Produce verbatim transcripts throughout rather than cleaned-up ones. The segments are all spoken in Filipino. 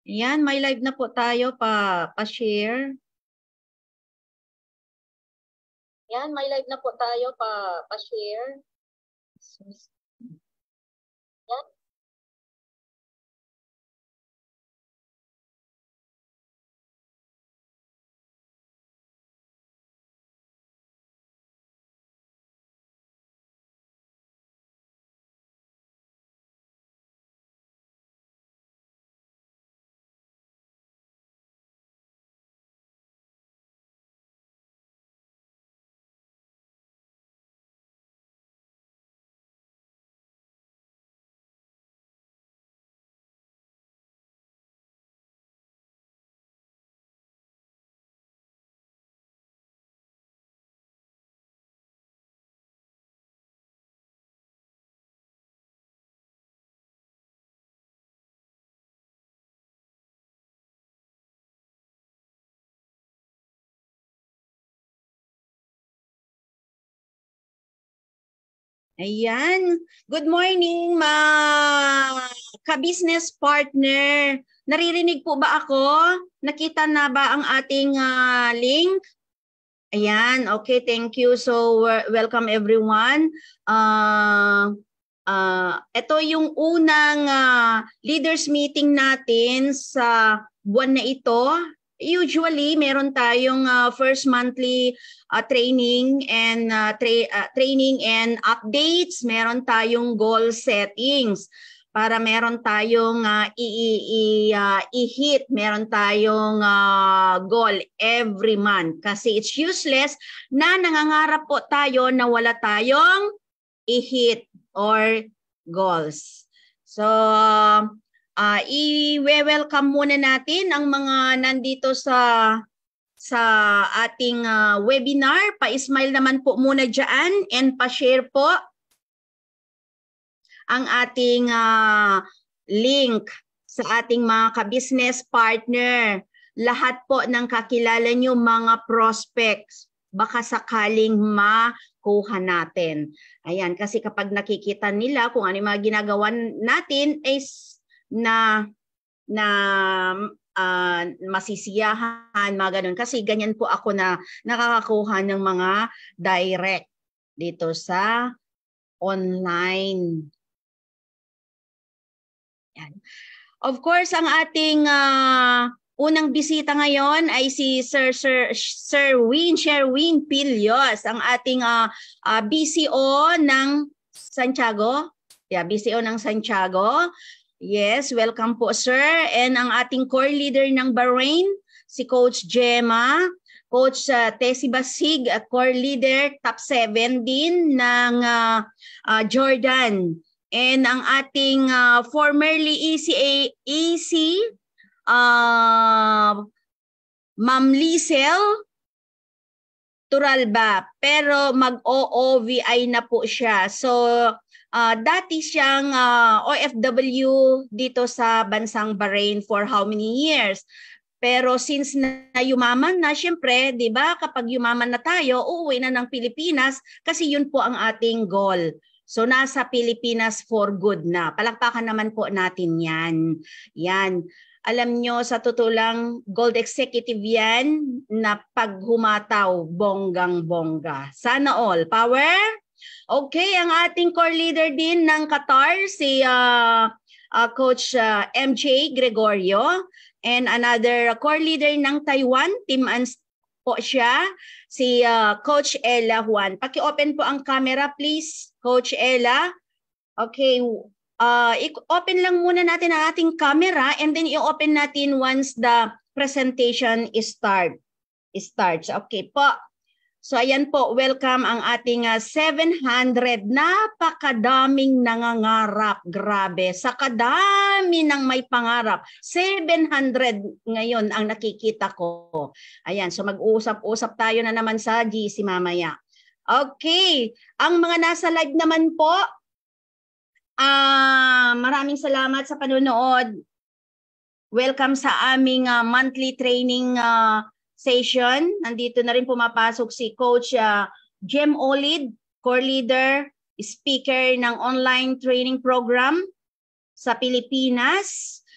Yan, may live na po tayo pa pa-share. Yan, may live na po tayo pa pa-share. Yan. Ayan. Good morning, mga ka-business partner. Naririnig po ba ako? Nakita na ba ang ating uh, link? Ayan. Okay, thank you. So, uh, welcome everyone. Uh, uh, ito yung unang uh, leaders meeting natin sa buwan na ito. Usually, meron tayong uh, first monthly uh, training and uh, tra uh, training and updates. Meron tayong goal settings para meron tayong uh, i-hit, uh, meron tayong uh, goal every month. Kasi it's useless na nangangarap po tayo na wala tayong i-hit or goals. So, Uh, i-welcome muna natin ang mga nandito sa sa ating uh, webinar. Pa-smile naman po muna dyan and pa-share po ang ating uh, link sa ating mga ka-business partner. Lahat po ng kakilala nyo mga prospects, baka sakaling makuha natin. Ayan, kasi kapag nakikita nila kung ano yung mga ginagawa natin is na na uh, masisiyahan, mga ganun. Kasi ganyan po ako na nakakakuha ng mga direct dito sa online. Yan. Of course, ang ating uh, unang bisita ngayon ay si Sir Sir Sir Win Sherwin Pilios, ang ating uh, uh, B C O ng Santiago. Yeah, B C O ng Santiago. Yes, welcome po sir. And ang ating core leader ng Bahrain, si Coach Gemma, Coach uh, Tessie Basig, uh, core leader, top seven din ng uh, uh, Jordan. And ang ating uh, formerly E C A, E C, uh, Ma'am Lisel Turalba, pero mag-O O V I na po siya. So, Uh, dati siyang uh, O F W dito sa bansang Bahrain for how many years? Pero since na yumaman na, syempre, di ba, kapag yumaman na tayo, uuwi na ng Pilipinas kasi yun po ang ating goal. So nasa Pilipinas for good na. Palakpakan naman po natin yan. Yan. Alam nyo, sa totoo lang, gold executive yan na pag humataw, bonggang-bongga. Sana all. Power? Okay, ang ating core leader din ng Qatar, si uh, uh, Coach uh, M J Gregorio, and another core leader ng Taiwan, Team Ans po siya, si uh, Coach Ella Juan. Paki-open po ang camera, please, Coach Ella. Okay, uh, i-open lang muna natin ang ating camera and then i-open natin once the presentation is start, starts. Okay po. So ayan po, welcome ang ating uh, seven hundred. Napakadaming nangangarap. Grabe, sa kadami ng may pangarap. seven hundred ngayon ang nakikita ko. Ayan, so mag-uusap-usap tayo na naman sa G C mamaya. Okay, ang mga nasa live naman po, uh, maraming salamat sa panonood. Welcome sa aming uh, monthly training uh, session. Nandito na rin pumapasok si Coach uh, Jem Olid, core leader, speaker ng online training program sa Pilipinas.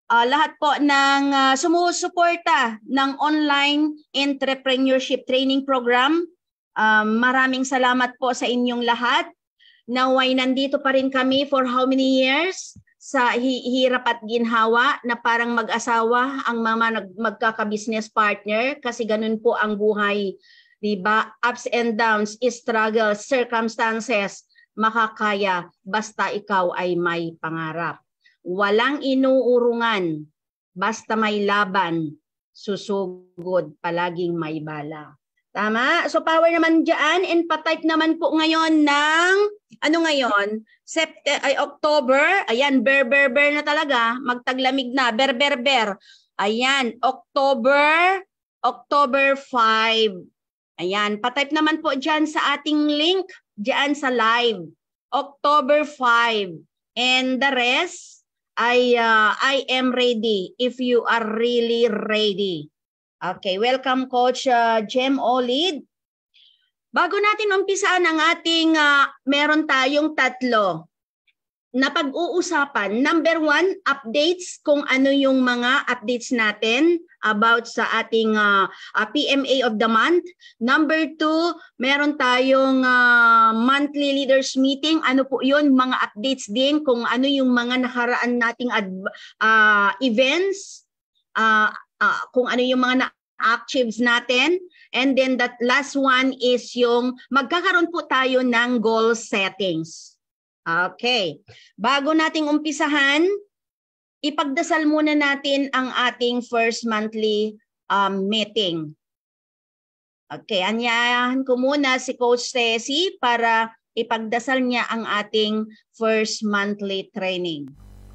uh, lahat po ng uh, sumusuporta ng online entrepreneurship training program. Um, maraming salamat po sa inyong lahat. Naway nandito pa rin kami for how many years sa hi hirap at ginhawa na parang mag-asawa ang mga magkaka-business partner kasi ganun po ang buhay, di ba? Ups and downs, struggles, circumstances, makakaya basta ikaw ay may pangarap. Walang inuurungan, basta may laban, susugod, palaging may bala. Tama? So power naman dyan and pa-type naman po ngayon ng, ano ngayon? September, ay October. Ayan, ber, ber, ber na talaga. Magtaglamig na. Ber, ber, ber. Ayan, October, October five. Ayan, pa-type naman po dyan sa ating link, dyan sa live. October five. And the rest, I, uh, I am ready if you are really ready. Okay, welcome Coach uh, Jem Olid. Bago natin umpisaan ang ating, uh, meron tayong tatlo na pag-uusapan. Number one, updates kung ano yung mga updates natin about sa ating uh, uh, P M A of the month. Number two, meron tayong uh, monthly leaders meeting. Ano po yun? Mga updates din kung ano yung mga nakaraan nating uh, events. Uh, uh, kung ano yung mga na-achieves natin. And then that last one is yung magkakaroon po tayo ng goal settings. Okay. Bago nating umpisahan, ipagdasal muna natin ang ating first monthly um, meeting. Okay. Anyayahan ko muna si Coach Ceci para ipagdasal niya ang ating first monthly training.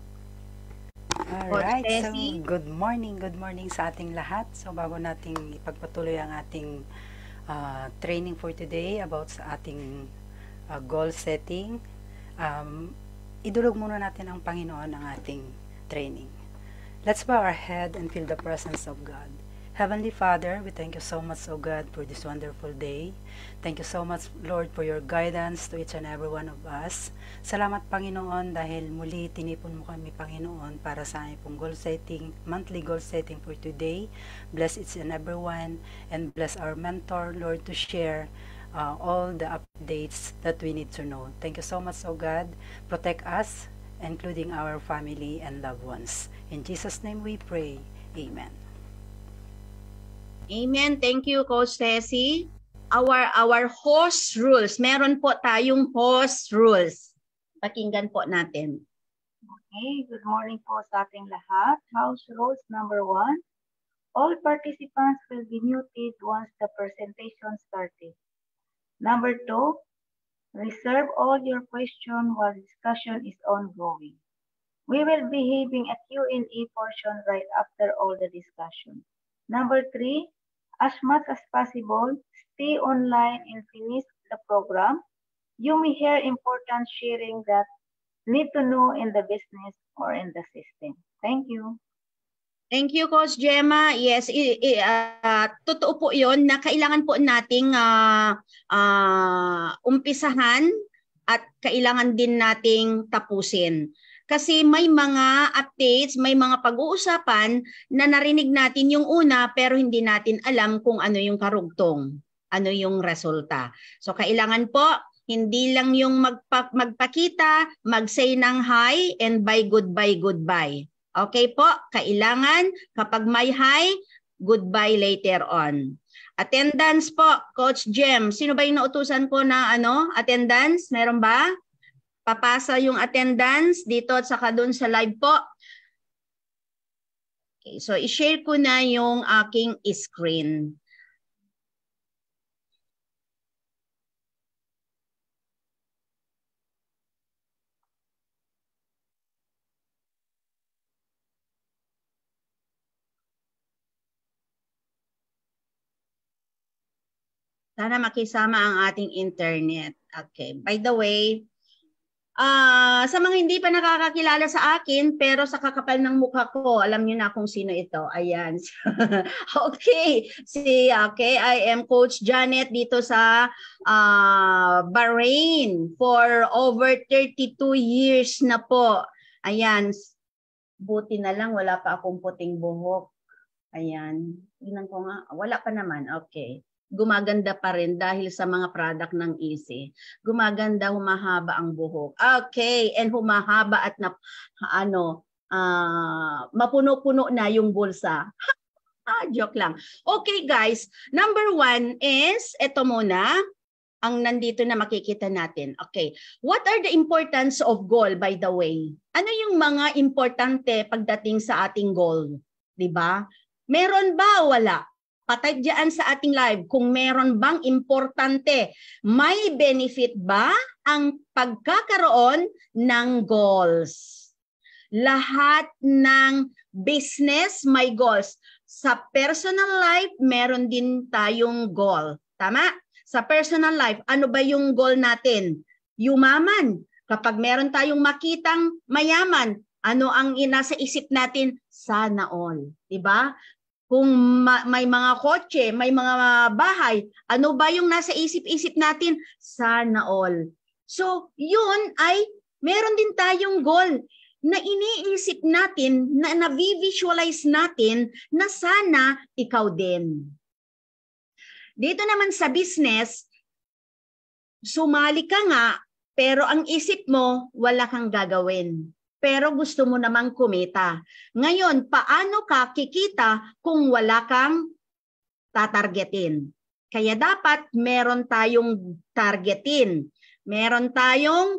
Alright, so good morning, good morning sa ating lahat. So bago nating ipagpatuloy ang ating uh, training for today about sa ating uh, goal setting, um, idulog muna natin ang Panginoon ang ating training. Let's bow our head and feel the presence of God. Heavenly Father, we thank you so much, O God, for this wonderful day. Thank you so much, Lord, for your guidance to each and every one of us. Salamat, Panginoon, dahil muli tinipon mo kami, Panginoon, para sa aming pong goal setting, monthly goal setting for today. Bless each and every one, and bless our mentor, Lord, to share uh, all the updates that we need to know. Thank you so much, O God. Protect us, including our family and loved ones. In Jesus' name we pray. Amen. Amen. Thank you, Coach Ceci. Our, our host rules. Meron po tayong host rules. Pakinggan po natin. Okay, good morning po sa ating lahat. House rules number one. All participants will be muted once the presentation started. Number two, reserve all your questions while discussion is ongoing. We will be having a Q and A portion right after all the discussion. Number three, as much as possible, stay online and finish the program. You may hear important sharing that need to know in the business or in the system. Thank you. Thank you, Coach Gemma. Yes, i, i, uh, totoo po yun na kailangan po nating uh, uh, umpisahan at kailangan din nating tapusin. Kasi may mga updates, may mga pag-uusapan na narinig natin yung una pero hindi natin alam kung ano yung karugtong, ano yung resulta. So kailangan po, hindi lang yung magpa magpakita, mag-say ng hi and bye, goodbye, goodbye. Okay po, kailangan kapag may hi, goodbye later on. Attendance po, Coach Jem. Sino ba yung nautusan ko na ano, attendance? Meron ba? Papasa yung attendance dito at saka doon sa live po. Okay, so i-share ko na yung aking screen. Sana makisama ang ating internet. Okay, by the way, Uh, sa mga hindi pa nakakakilala sa akin, pero sa kakapal ng mukha ko, alam niyo na kung sino ito. Ayan. Okay. Si, okay, I am Coach Janet dito sa uh, Bahrain for over thirty-two years na po. Ayan. Buti na lang wala pa akong puting buhok. Ayan. Tingnan ko nga. Wala pa naman. Okay. Gumaganda pa rin dahil sa mga product ng Easy. Gumaganda, humahaba ang buhok. Okay. And humahaba at na, ano, uh, mapuno-puno na yung bulsa. Ah, joke lang. Okay guys. Number one is, ito muna. Ang nandito na makikita natin. Okay. What are the importance of goal, by the way? Ano yung mga importante pagdating sa ating goal? Diba? Meron ba o wala? Patype dyan sa ating live kung meron bang importante. May benefit ba ang pagkakaroon ng goals? Lahat ng business may goals. Sa personal life, meron din tayong goal. Tama? Sa personal life, ano ba yung goal natin? Yumaman. Kapag meron tayong makitang mayaman, ano ang nasa isip natin? Sana all. Diba? Kung ma may mga kotse, may mga bahay, ano ba yung nasa isip-isip natin? Sana all. So, yun ay meron din tayong goal na iniisip natin, na na-visualize natin na sana ikaw din. Dito naman sa business, sumali ka nga, pero ang isip mo, wala kang gagawin. Pero gusto mo namang kumita. Ngayon, paano ka kikita kung wala kang tatargetin? Kaya dapat meron tayong targetin. Meron tayong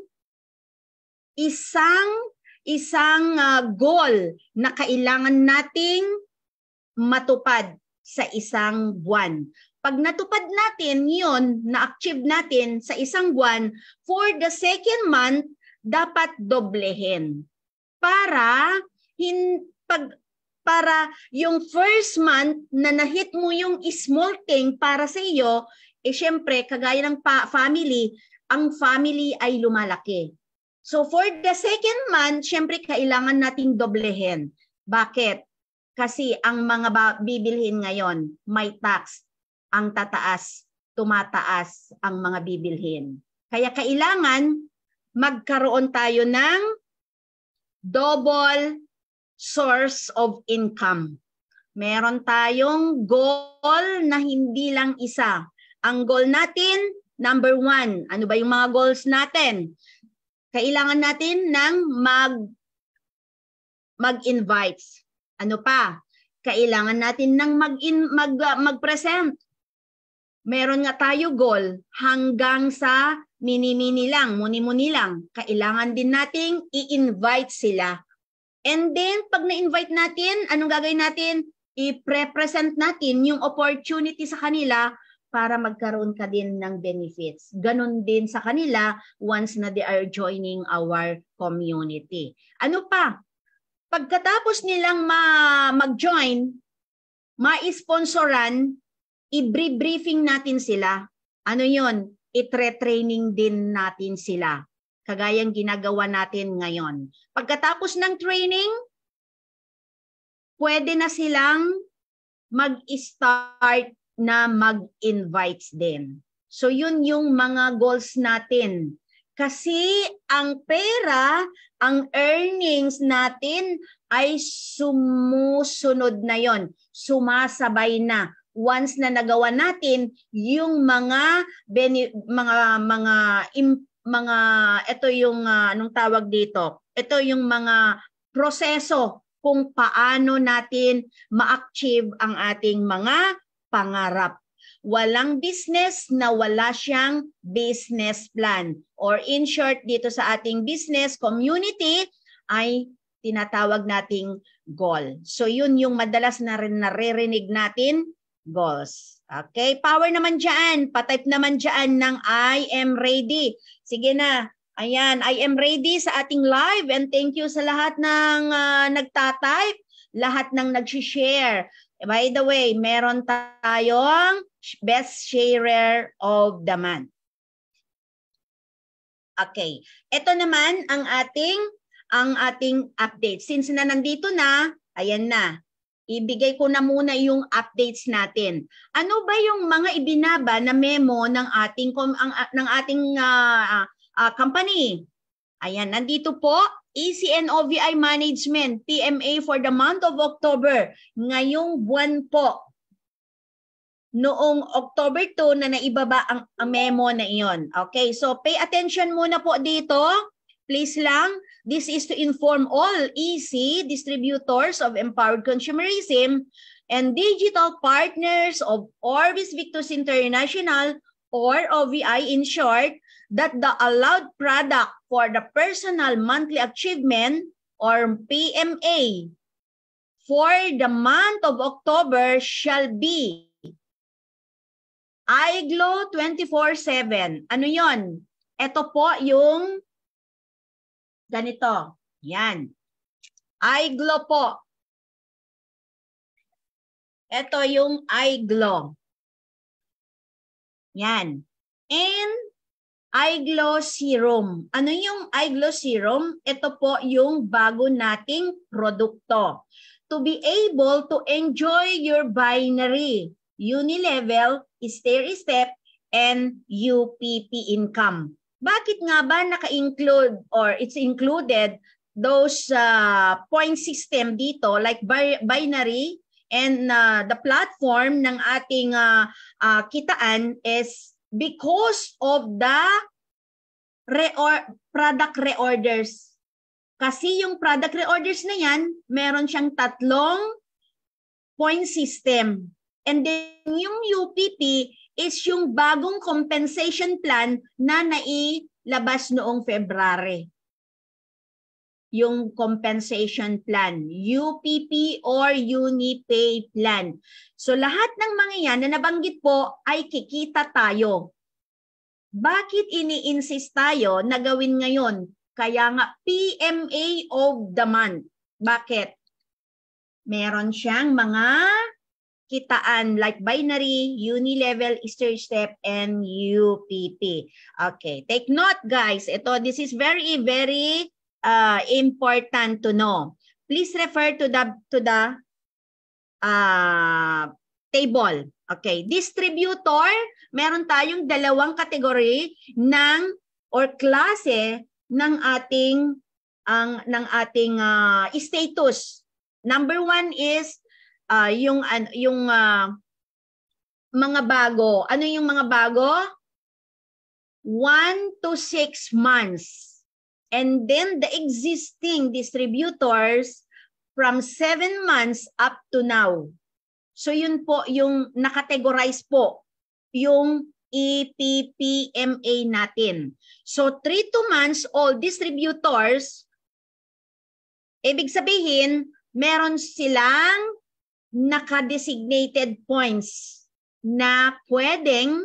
isang isang uh, goal na kailangan nating matupad sa isang buwan. Pag natupad natin yun, na-achieve natin sa isang buwan, for the second month, dapat doblehin. Para hin, pag, para yung first month na nahit mo yung small thing para sa iyo, eh syempre, kagaya ng pa, family, ang family ay lumalaki. So for the second month, syempre kailangan nating doblehin. Bakit? Kasi ang mga bibilhin ngayon, may tax. Ang tataas, tumataas ang mga bibilhin. Kaya kailangan magkaroon tayo ng double source of income. Meron tayong goal na hindi lang isa. Ang goal natin, number one, ano ba yung mga goals natin? Kailangan natin ng mag mag-invites. Ano pa? Kailangan natin ng mag-in, mag, mag-present. Meron nga tayo goal hanggang sa mini-mini lang, muni-muni lang. Kailangan din nating i-invite sila. And then, pag na-invite natin, anong gagawin natin? I-present natin yung opportunity sa kanila para magkaroon ka din ng benefits. Ganon din sa kanila once na they are joining our community. Ano pa? Pagkatapos nilang mag-join, ma-sponsoran, i-briefing natin sila. Ano yun? I-training din natin sila. Kagayang ginagawa natin ngayon. Pagkatapos ng training, pwede na silang mag-start na mag-invites din. So yun yung mga goals natin. Kasi ang pera, ang earnings natin ay sumusunod na yon, sumasabay na. Once na nagawa natin yung mga beni, mga mga im, mga ito yung uh, anong tawag dito? Ito yung mga proseso kung paano natin ma-achieve ang ating mga pangarap. Walang business na wala siyang business plan. Or in short, dito sa ating business community ay tinatawag nating goal. So yun yung madalas na rin naririnig natin, goals. Okay, power naman dyan. Patype naman dyan ng I am ready. Sige na. Ayan, I am ready sa ating live and thank you sa lahat ng uh, nagtatype, lahat ng nag-share. By the way, meron tayong best sharer of the month. Okay, ito naman ang ating ang ating update. Since na nandito na, ayan na. Ibigay ko na muna yung updates natin. Ano ba yung mga ibinaba na memo ng ating ang, ng ating uh, uh, company? Ayan, nandito po E C and O V I Management, P M A for the month of October. Ngayong buwan po, noong October two na naibaba ang, ang memo na iyon. Okay, so pay attention muna po dito. Please lang, this is to inform all E C distributors of Empowered Consumerism and digital partners of Orbis Victus International or O V I in short, that the allowed product for the personal monthly achievement or P M A for the month of October shall be iGlow twenty-four seven. Ano yon? Ito po yung ganito. Yan. iGlow po. Ito yung iGlow. Yan. And iGlow Serum. Ano yung iGlow Serum? Ito po yung bago nating produkto. To be able to enjoy your binary, unilevel, stair-step, and U P P income. Bakit nga ba naka-include or it's included those uh, point system dito like binary and uh, the platform ng ating uh, uh, kitaan is because of the re-or product reorders. Kasi yung product reorders na yan, meron siyang tatlong point system. And then yung U P P is yung bagong compensation plan na nailabas noong February. Yung compensation plan, U P P or UniPay plan. So lahat ng mga yan na nabanggit po ay kikita tayo. Bakit ini-insist tayo na gawin ngayon? Kaya nga P M A of the month. Bakit? Meron siyang mga kitaan like binary, unilevel, stair-step, and U P P. Okay, take note guys. Ito, this is very, very uh, important to know. Please refer to the to the uh, table. Okay, distributor, meron tayong dalawang kategory ng or klase ng ating ang ng ating uh, status. Number one is uh, yung uh, yung uh, mga bago. Ano yung mga bago? One to six months. And then the existing distributors from seven months up to now. So yun po yung nakategorize po yung E P P M A natin. So three to months old distributors, ibig sabihin meron silang naka-designated points na pwedeng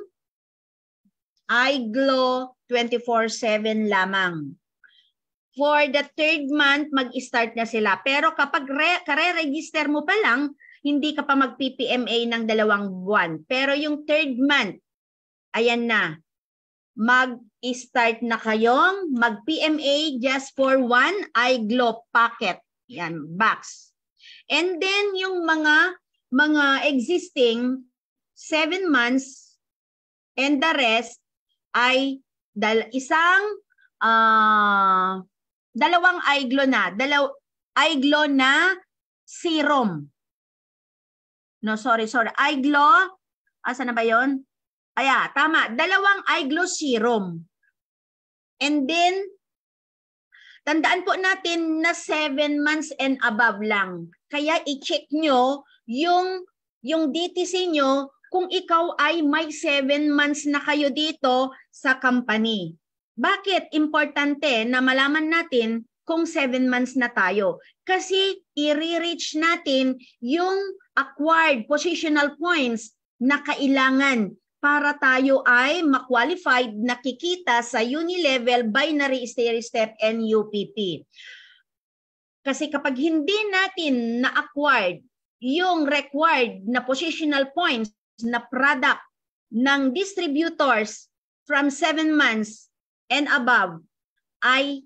iGlow twenty-four seven lamang. For the third month, mag-start na sila. Pero kapag kare-register mo pa lang, hindi ka pa mag-P P M A ng dalawang buwan. Pero yung third month, ayan na. Mag-start na kayong mag-P M A just for one iGlow packet. Yan, box. And then yung mga mga existing seven months and the rest ay dal isang uh, dalawang iGlow na. Dalaw iGlow na serum. No, sorry, sorry. iGlow, asa na ba yun? Aya, tama. Dalawang iGlow serum. And then, tandaan po natin na seven months and above lang. Kaya i-check nyo yung, yung D T C nyo kung ikaw ay may seven months na kayo dito sa company. Bakit importante na malaman natin kung seven months na tayo? Kasi i-reach natin yung acquired positional points na kailangan para tayo ay ma-qualified na kikita sa unilevel, binary, stair-step, and U P P. Kasi kapag hindi natin na-acquired yung required na positional points na product ng distributors from seven months and above, ay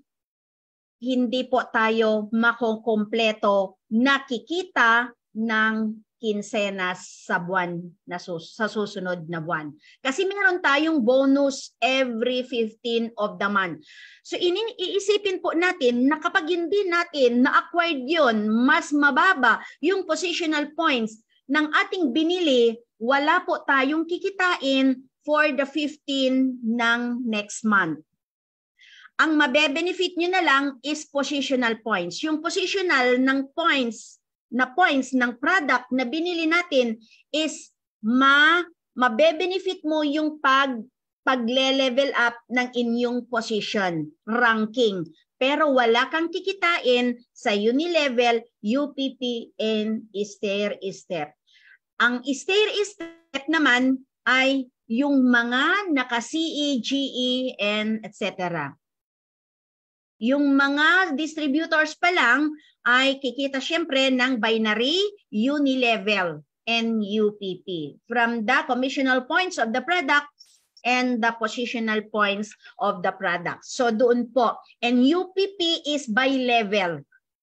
hindi po tayo makukumpleto na kikita ng kinsenas sa buwan na sus sa susunod na buwan. Kasi meron tayong bonus every fifteenth of the month. So iisipin po natin na kapag hindi natin na-acquired yun, mas mababa yung positional points ng ating binili, wala po tayong kikitain for the fifteen ng next month. Ang mabe-benefit nyo na lang is positional points. Yung positional ng points, na points ng product na binili natin is ma mabe-benefit mo yung pag pagle-level up ng inyong position, ranking. Pero wala kang kikitain sa Unilevel, U P P, and Stair-Step. Ang Stair-Step naman ay yung mga naka-C E, G E, and et cetera. Yung mga distributors pa lang ay kikita syempre ng binary, Unilevel, and U P P from the commissional points of the product and the positional points of the product. So doon po. And U P P is by level.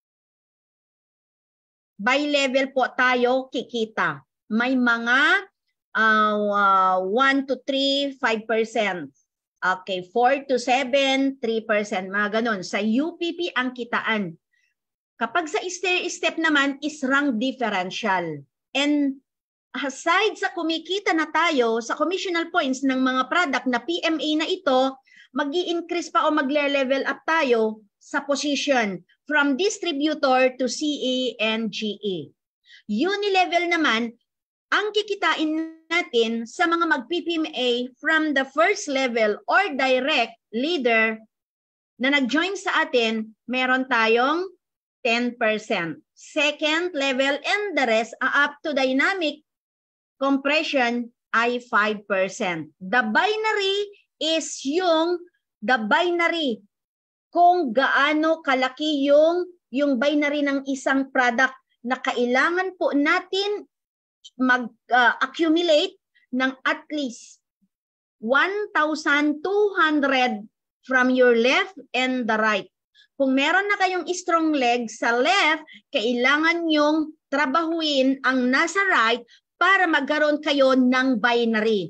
By level po tayo kikita. May mga uh, uh, one to three, five percent. Okay, four to seven, three percent, mga ganun. Sa U P P ang kitaan. Kapag sa stair-step naman is rank differential. And aside sa kumikita na tayo sa commissional points ng mga product na P M A na ito, mag-i-increase pa o magle-level up tayo sa position from distributor to C E and G E. Unilevel naman, ang kikitain natin sa mga mag-P P M A from the first level or direct leader na nag-join sa atin, meron tayong ten percent. Second level and the rest uh, up to dynamic compression ay five percent. The binary is yung the binary kung gaano kalaki yung yung binary ng isang product na kailangan po natin mag-accumulate uh, ng at least one thousand two hundred from your left and the right. Kung meron na kayong strong leg sa left, kailangan nyong trabahuin ang nasa right para magkaroon kayo ng binary.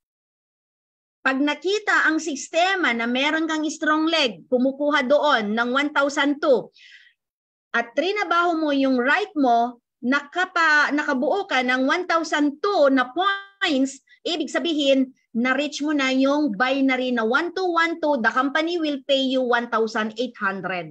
Pag nakita ang sistema na meron kang strong leg, kumukuha doon ng one thousand two at trinabaho mo yung right mo, nakapa, nakabuo ka ng one thousand two na points, ibig sabihin, na-reach mo na yung binary na one two one two, the company will pay you one thousand eight hundred.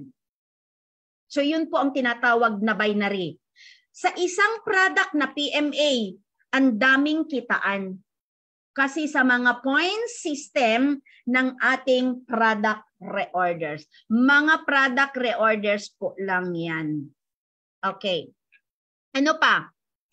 So yun po ang tinatawag na binary. Sa isang product na P M A, ang daming kitaan. Kasi sa mga points system ng ating product reorders. Mga product reorders po lang yan. Okay. Ano pa?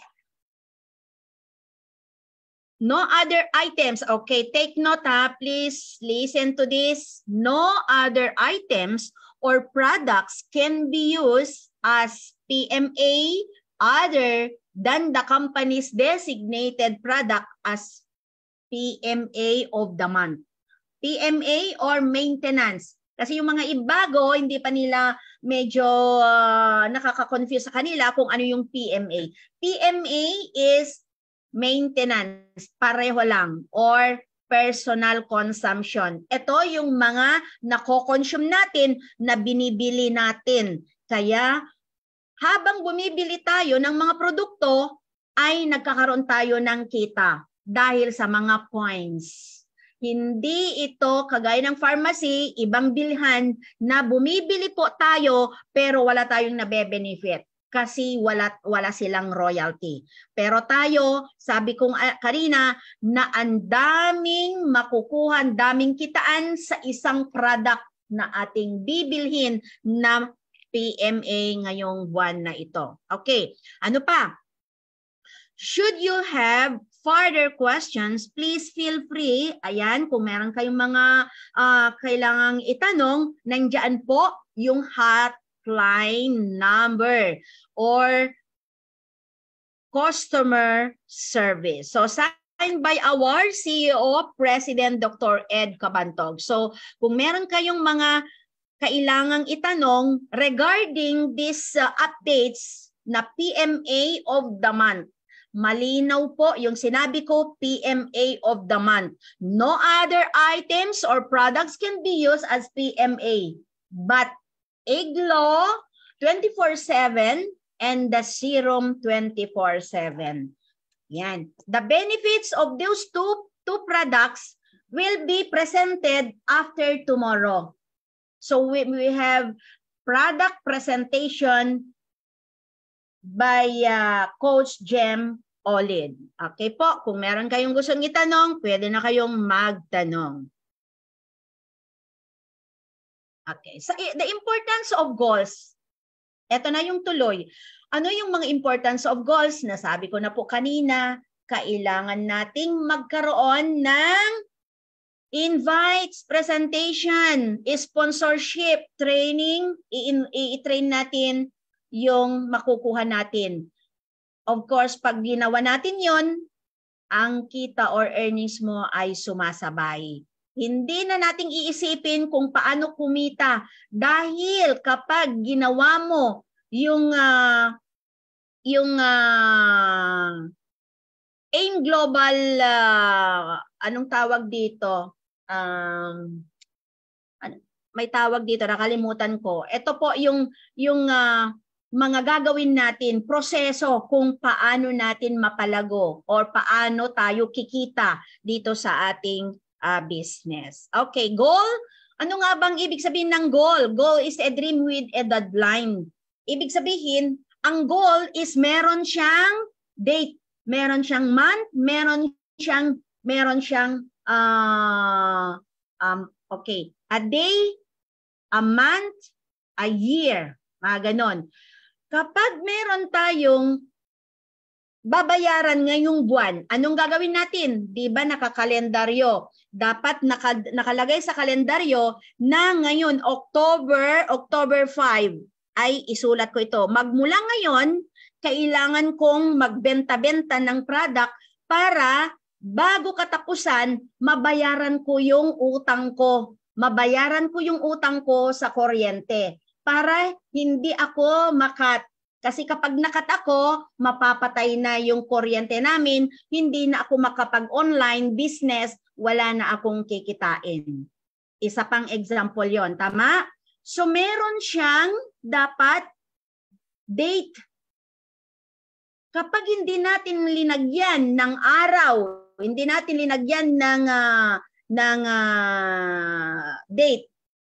No other items. Okay, take note ha. Please listen to this. No other items or products can be used as P M A other than the company's designated product as P M A of the month. P M A or maintenance. Kasi yung mga ibago, hindi pa nila medyo uh, nakaka-confuse sa kanila kung ano yung P M A. P M A is maintenance, pareho lang, or personal consumption. Ito yung mga nako-consume natin na binibili natin. Kaya habang bumibili tayo ng mga produkto, ay nagkakaroon tayo ng kita dahil sa mga points. Hindi ito kagaya ng pharmacy, ibang bilhan na bumibili po tayo pero wala tayong nabe-benefit kasi wala, wala silang royalty. Pero tayo, sabi kong uh, kanina, na ang daming makukuha, ang daming kitaan sa isang product na ating bibilhin na P M A ngayong buwan na ito. Okay, ano pa? Should you have further questions, please feel free. Ayan, kung meron kayong mga uh, kailangang itanong, nandiyan po yung hotline number or customer service. So, signed by our C E O, President Doctor Ed Cabantog. So, kung meron kayong mga kailangang itanong regarding these uh, updates na P M A of the month, malinaw po yung sinabi ko, P M A of the month. No other items or products can be used as P M A. But Iglo twenty-four seven and the serum twenty-four seven. Yan. The benefits of those two, two products will be presented after tomorrow. So we, we have product presentation by uh, Coach Jem Olid. Okay po, kung meron kayong gustong itanong, pwede na kayong magtanong. Okay, so the importance of goals. Ito na yung tuloy. Ano yung mga importance of goals? Nasabi ko na po kanina, kailangan nating magkaroon ng invites, presentation, sponsorship, training, i-train natin yung makukuha natin. Of course, pag ginawa natin yon, ang kita or earnings mo ay sumasabay. Hindi na nating iisipin kung paano kumita dahil kapag ginawa mo yung uh, yung uh, AIM Global, uh, anong tawag dito? Um, may tawag dito, nakalimutan ko. Ito po yung yung uh, mga gagawin natin, proseso kung paano natin mapalago or paano tayo kikita dito sa ating uh, business. Okay, goal. Ano nga bang ibig sabihin ng goal? Goal is a dream with a deadline. Ibig sabihin, ang goal is meron siyang date, meron siyang month, meron siyang meron siyang uh, um okay, a day, a month, a year, mga ganon. Kapag meron tayong babayaran ngayong buwan, anong gagawin natin? Di ba nakakalendaryo? Dapat naka, nakalagay sa kalendaryo na ngayon, October, October five, ay isulat ko ito. Magmula ngayon, kailangan kong magbenta-benta ng product para bago katapusan, mabayaran ko yung utang ko. Mabayaran ko yung utang ko sa kuryente. Para hindi ako makat. Kasi kapag nakat ako, mapapatay na yung kuryente namin, hindi na ako makapag-online business, wala na akong kikitain. Isa pang example yon, tama? So meron siyang dapat date. Kapag hindi natin linagyan ng araw, hindi natin linagyan ng, uh, ng uh, date,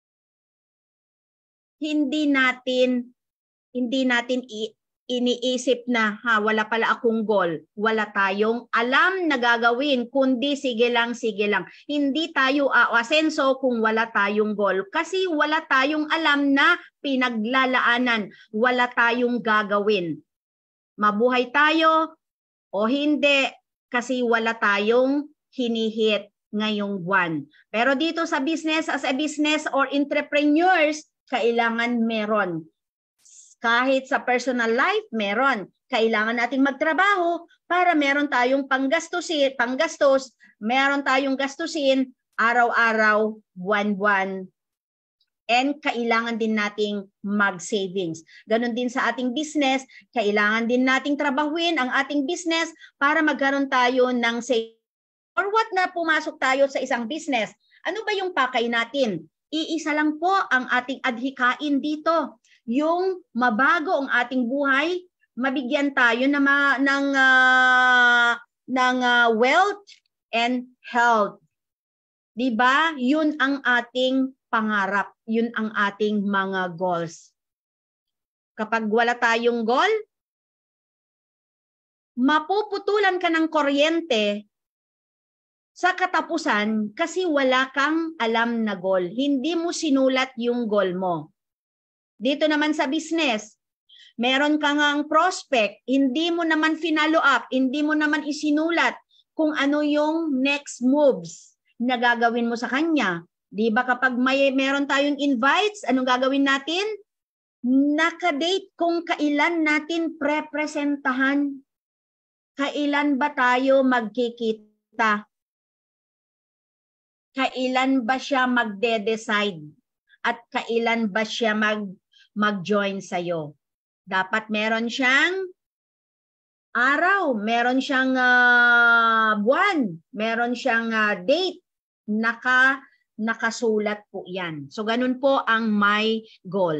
hindi natin hindi natin iniisip na ha, wala pala akong goal. Wala tayong alam na gagawin, kundi sige lang, sige lang. Hindi tayo aasenso kung wala tayong goal. Kasi wala tayong alam na pinaglalaanan. Wala tayong gagawin. Mabuhay tayo o hindi kasi wala tayong hinihit ngayong buwan. Pero dito sa business, as a business or entrepreneurs, kailangan meron. Kahit sa personal life, meron. Kailangan nating magtrabaho para meron tayong panggastusin, panggastos, meron tayong gastusin araw-araw, buwan-buwan. And kailangan din nating mag-savings. Ganon din sa ating business, kailangan din nating trabahuin ang ating business para magkaroon tayo ng savings. Or what na pumasok tayo sa isang business? Ano ba yung pakay natin? Iisa lang po ang ating adhikain dito. Yung mabago ang ating buhay, mabigyan tayo na ma, ng, uh, ng uh, wealth and health. Diba? Yun ang ating pangarap. Yun ang ating mga goals. Kapag wala tayong goal, mapuputulan ka ng kuryente sa katapusan kasi wala kang alam na goal. Hindi mo sinulat yung goal mo. Dito naman sa business, meron ka ngang prospect, hindi mo naman finalo up, hindi mo naman isinulat kung ano yung next moves na gagawin mo sa kanya. Di ba kapag may meron tayong invites, anong gagawin natin? Nakadate kung kailan natin prepresentahan. Kailan ba tayo magkikita? Kailan ba siya magde-decide? At kailan ba siya mag mag-join sa'yo? Dapat meron siyang araw, meron siyang uh, buwan, meron siyang uh, date, naka, nakasulat po yan. So ganun po ang my goal.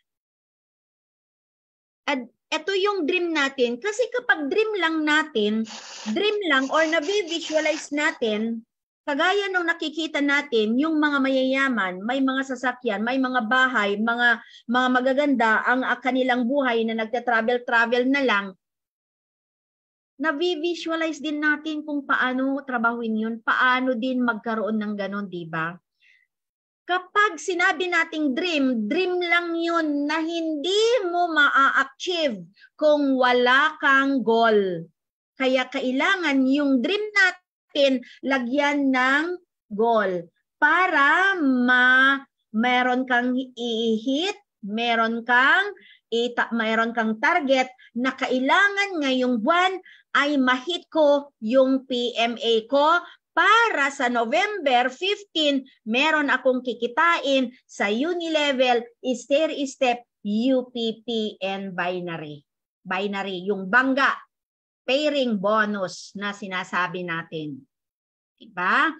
At ito yung dream natin, kasi kapag dream lang natin, dream lang or na-visualize natin, kagaya nung nakikita natin, yung mga mayayaman, may mga sasakyan, may mga bahay, mga, mga magaganda, ang uh, kanilang buhay na nagta-travel-travel na lang, na-visualize din natin kung paano trabahuin yun, paano din magkaroon ng ganon, di ba? Kapag sinabi nating dream, dream lang yun na hindi mo ma-achieve kung wala kang goal. Kaya kailangan yung dream natin lagyan ng goal para ma meron kang i-hit, meron kang ita, meron kang target na kailangan ngayong buwan ay ma-hit ko yung P M A ko para sa November fifteenth, meron akong kikitain sa Unilevel, stair-step, U P P, and binary. Binary, yung bangga, pairing bonus na sinasabi natin. Diba?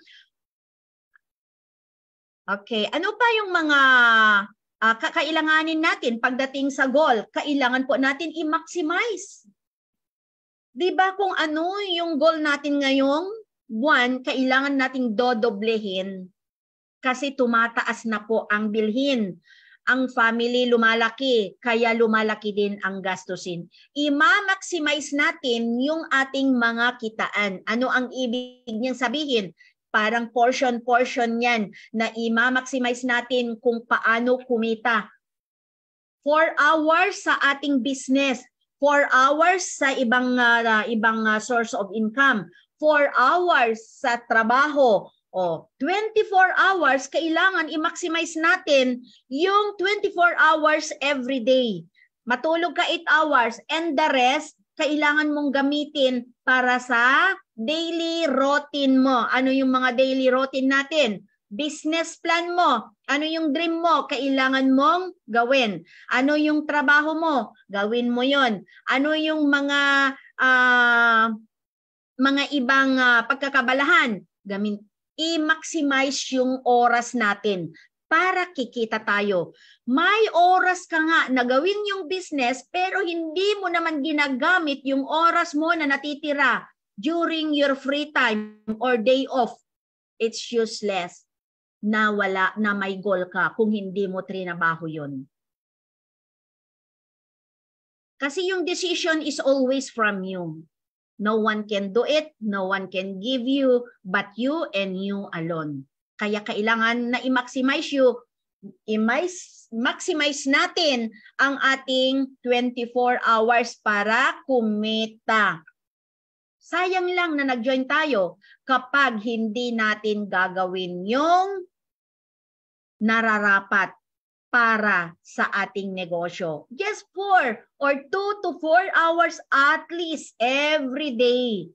Okay, ano pa yung mga uh, kakailanganin natin pagdating sa goal? Kailangan po natin i-maximize. Diba kung ano yung goal natin ngayong buwan, kailangan nating dodoblehin kasi tumataas na po ang bilhin. Ang family lumalaki, kaya lumalaki din ang gastusin. I-maximize natin yung ating mga kitaan. Ano ang ibig niyang sabihin? Parang portion-portion yan na i-maximize natin kung paano kumita. Four hours sa ating business. Four hours sa ibang uh, ibang uh, source of income. Four hours sa trabaho. O, twenty-four hours, kailangan i-maximize natin yung twenty-four hours every day. Matulog ka eight hours and the rest, kailangan mong gamitin para sa daily routine mo. Ano yung mga daily routine natin? Business plan mo. Ano yung dream mo? Kailangan mong gawin. Ano yung trabaho mo? Gawin mo yon. Ano yung mga uh, mga ibang uh, pagkakabalahan? Gamin, i-maximize yung oras natin para kikita tayo. May oras ka nga na gawin yung business pero hindi mo naman ginagamit yung oras mo na natitira during your free time or day off. It's useless na wala na may goal ka kung hindi mo trinabaho yun. Kasi yung decision is always from you. No one can do it, no one can give you, but you and you alone. Kaya kailangan na i-maximize you, i-maximize natin ang ating twenty-four hours para kumita. Sayang lang na nag-join tayo kapag hindi natin gagawin yung nararapat para sa ating negosyo. Just four or two to four hours at least every day.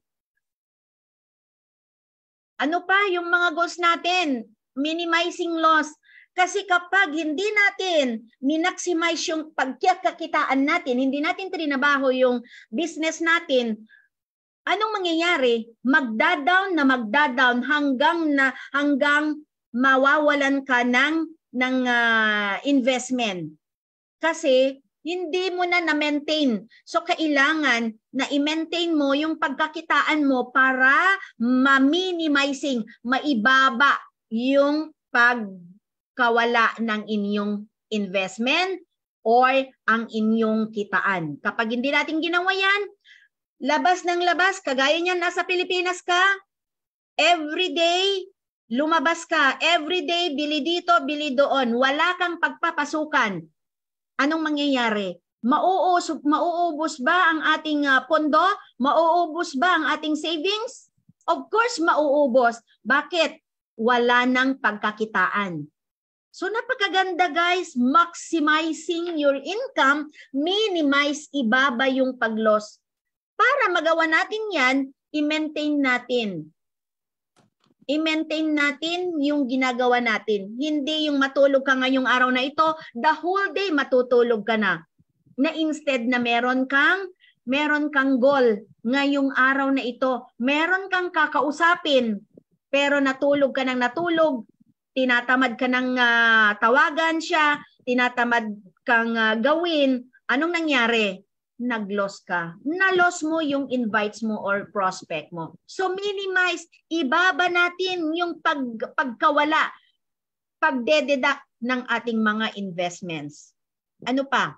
Ano pa yung mga goals natin? Minimizing loss. Kasi kapag hindi natin minaximize yung pagkakakitaan natin, hindi natin trinabaho yung business natin, anong mangyayari? Magda-down na magda-down hanggang na hanggang mawawalan ka ng ng uh, investment. Kasi hindi mo na na-maintain. So kailangan na i-maintain mo yung pagkakitaan mo para ma-minimizing, maibaba yung pagkawala ng inyong investment or ang inyong kitaan. Kapag hindi natin ginawa yan, labas ng labas, kagaya niyan, nasa Pilipinas ka, everyday, lumabas ka, everyday, bili dito, bili doon, wala kang pagpapasukan. Anong mangyayari? Mauubos, mauubos ba ang ating uh, pondo? Mauubos ba ang ating savings? Of course, mauubos. Bakit? Wala nang pagkakitaan. So napakaganda guys, maximizing your income, minimize, ibaba yung pag-loss. Para magawa natin yan, i-maintain natin. I-maintain natin yung ginagawa natin. Hindi yung matulog ka ngayong araw na ito, the whole day matutulog ka na. Na instead na meron kang meron kang goal ngayong araw na ito, meron kang kakausapin, pero natulog ka ng natulog, tinatamad ka ng uh, tawagan siya, tinatamad kang uh, gawin, anong nangyari? Nag-loss ka. Na-loss mo yung invites mo or prospect mo. So minimize, ibaba natin yung pag, pagkawala, pagdededuct ng ating mga investments. Ano pa?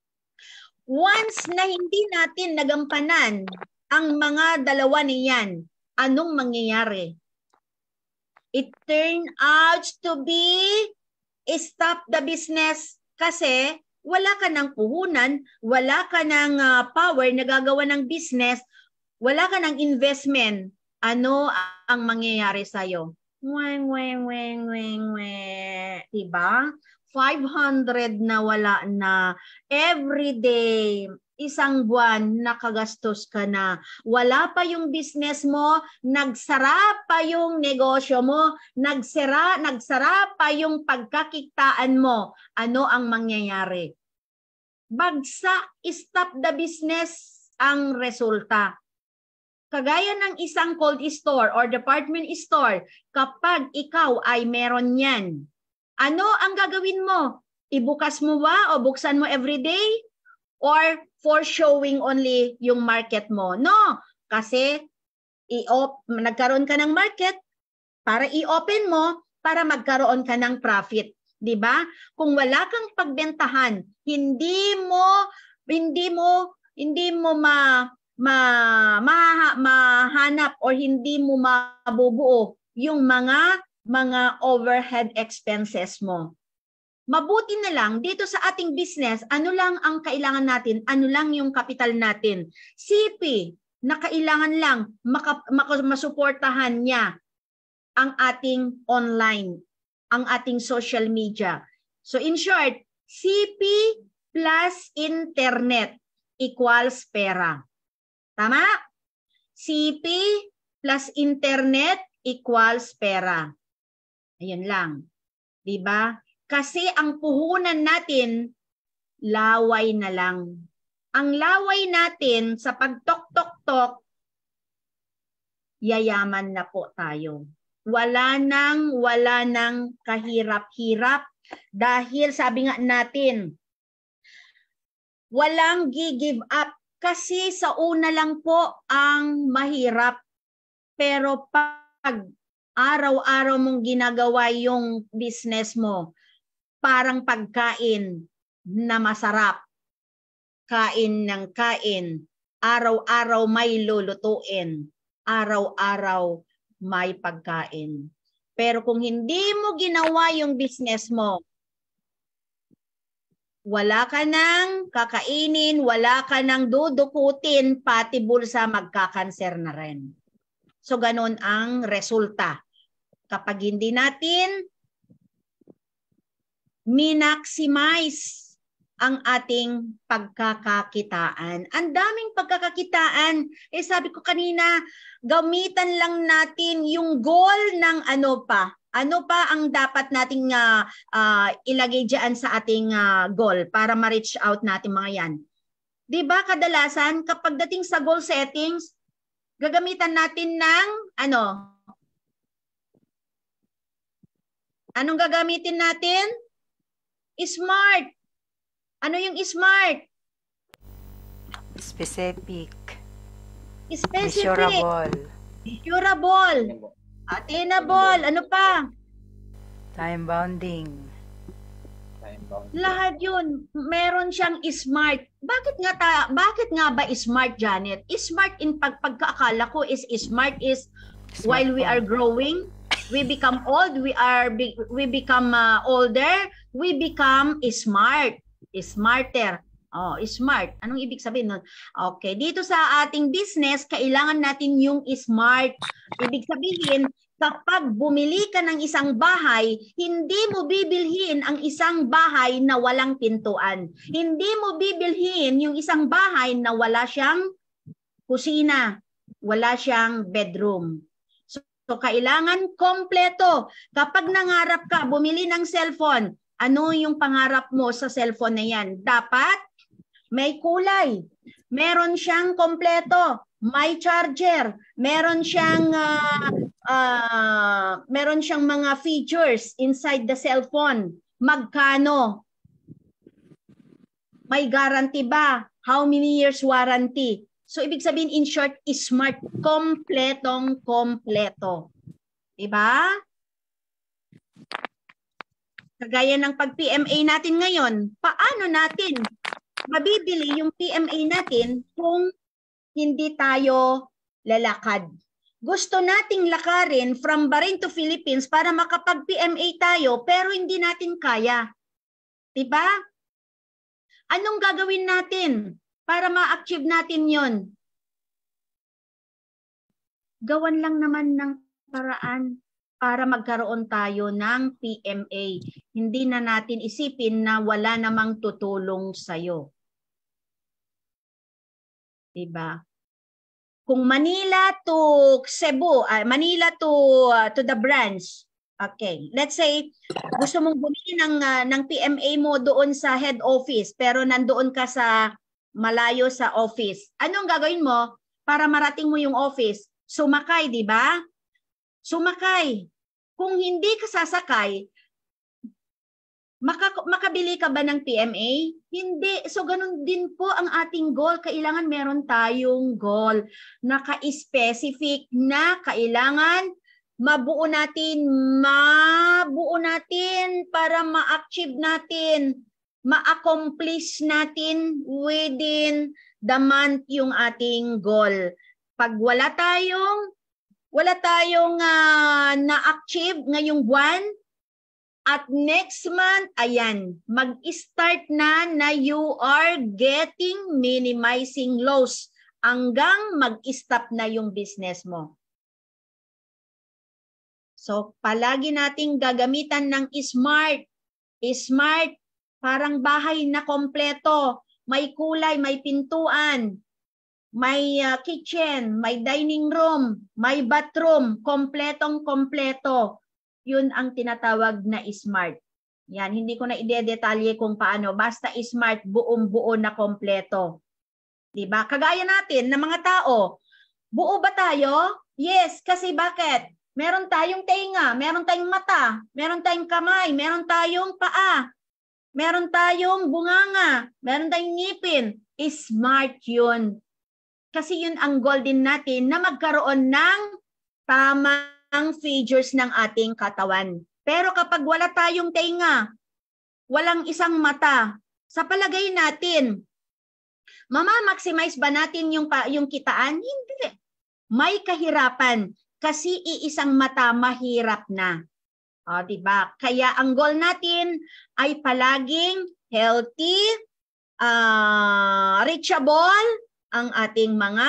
Once na hindi natin nagampanan ang mga dalawa niyan, anong mangyayari? It turned out to be stop the business kasi wala ka ng puhunan, wala ka ng uh, power na gagawa ng business, wala ka ng investment. Ano ang mangyayari sa'yo? Weng, weng, weng, weng, weng. Diba? five hundred na wala na. Every day, isang buwan, nakagastos ka na. Wala pa yung business mo, nagsara pa yung negosyo mo, nagsara, nagsara pa yung pagkakitaan mo. Ano ang mangyayari? Bagsak, stop the business ang resulta. Kagaya ng isang cold store or department store, kapag ikaw ay meron yan, ano ang gagawin mo? Ibukas mo ba o buksan mo everyday? Or for showing only yung market mo? No, kasi i-op nagkaroon ka ng market para i-open mo para magkaroon ka ng profit, 'di ba? Kung wala kang pagbentahan, hindi mo hindi mo hindi mo ma, ma, ma mahanap or hindi mo mabubuo yung mga mga overhead expenses mo. Mabuti na lang dito sa ating business, ano lang ang kailangan natin, ano lang yung capital natin. C P na kailangan lang maka, maka, masuportahan niya ang ating online, ang ating social media. So in short, C P plus internet equals pera. Tama? C P plus internet equals pera. Ayun lang. 'Di ba? Kasi ang puhunan natin, laway na lang. Ang laway natin sa pagtok-tok-tok, yayaman na po tayo. Wala nang, wala nang kahirap-hirap dahil sabi nga natin, walang gi-give up. Kasi sa una lang po ang mahirap. Pero pag araw-araw mong ginagawa yung business mo, parang pagkain na masarap. Kain ng kain. Araw-araw may lulutuin. Araw-araw may pagkain. Pero kung hindi mo ginawa yung business mo, wala ka nang kakainin, wala ka nang dudukutin, pati bulsa magkakanser na rin. So ganun ang resulta. Kapag hindi natin minaximize ang ating pagkakakitaan. Ang daming pagkakakitaan. Eh sabi ko kanina, gamitan lang natin yung goal ng ano pa. Ano pa ang dapat nating uh, uh, ilagay dyan sa ating uh, goal para ma-reach out natin mga yan. Diba kadalasan kapag dating sa goal settings, gagamitan natin ng ano? Anong gagamitin natin? Smart. Ano yung smart? Specific. Specific. Measurable. Measurable. Attainable. Ano pa? Time bounding. Lahat yun. Meron siyang smart. Bakit nga ta, bakit nga ba smart, Janet? Smart in pag pagkaakala ko is smart is smart while we are growing, we become old, we are we become uh, older, we become smart. Smarter. Oh, smart. Anong ibig sabihin nun? Okay, dito sa ating business, kailangan natin yung smart. Ibig sabihin, kapag bumili ka ng isang bahay, hindi mo bibilhin ang isang bahay na walang pintuan. Hindi mo bibilhin yung isang bahay na wala siyang kusina, wala siyang bedroom. So, so kailangan kompleto. Kapag nangarap ka, bumili ng cellphone, ano yung pangarap mo sa cellphone na yan? Dapat may kulay, Meron siyang kompleto. May charger. Meron siyang uh, uh, meron siyang mga features inside the cellphone. Magkano? May guarantee ba? How many years warranty? So, ibig sabihin, in short, smart. Kompletong kompleto. Diba? Kagaya ng pag-P M A natin ngayon, paano natin mabibili yung P M A natin kung hindi tayo lalakad? Gusto nating lakarin from Bahrain to Philippines para makapag-P M A tayo, pero hindi natin kaya. Diba? Anong gagawin natin para ma-achieve natin yon? Gawan lang naman ng paraan para magkaroon tayo ng P M A. Hindi na natin isipin na wala namang tutulong sa'yo. Diba? Kung Manila to Cebu, uh, Manila to uh, to the branch, okay, let's say gusto mong bumili ng, uh, ng P M A mo doon sa head office pero nandoon ka sa malayo sa office. Anong gagawin mo para marating mo yung office? Sumakay, di ba? Sumakay. Kung hindi ka sasakay, maka, makabili ka ba ng P M A? Hindi. So, ganun din po ang ating goal. Kailangan meron tayong goal na ka-specific na kailangan mabuo natin, mabuo natin para ma-achieve natin, ma-accomplish natin within the month yung ating goal. Pag wala tayong wala tayong uh, na-achieve ngayong buwan, at next month, ayan, mag-start na na you are getting minimizing loss hanggang mag-stop na yung business mo. So, palagi nating gagamitan ng smart. Smart, parang bahay na kompleto. May kulay, may pintuan. May uh, kitchen, may dining room, may bathroom, kompletong kompleto. Yun ang tinatawag na smart. Yan, hindi ko na ide-detalye kung paano. Basta smart, buong-buo na kompleto. Diba? Kagaya natin na mga tao, buo ba tayo? Yes, kasi bakit? Meron tayong tenga, meron tayong mata, meron tayong kamay, meron tayong paa, meron tayong bunganga, meron tayong ngipin. Smart yun. Kasi yun ang goal din natin na magkaroon ng tamang features ng ating katawan. Pero kapag wala tayong tenga, walang isang mata, sa palagay natin, mama-maximize ba natin yung, yung kitaan? Hindi. May kahirapan kasi iisang mata mahirap na. O, diba? Kaya ang goal natin ay palaging healthy, uh, reachable, ang ating mga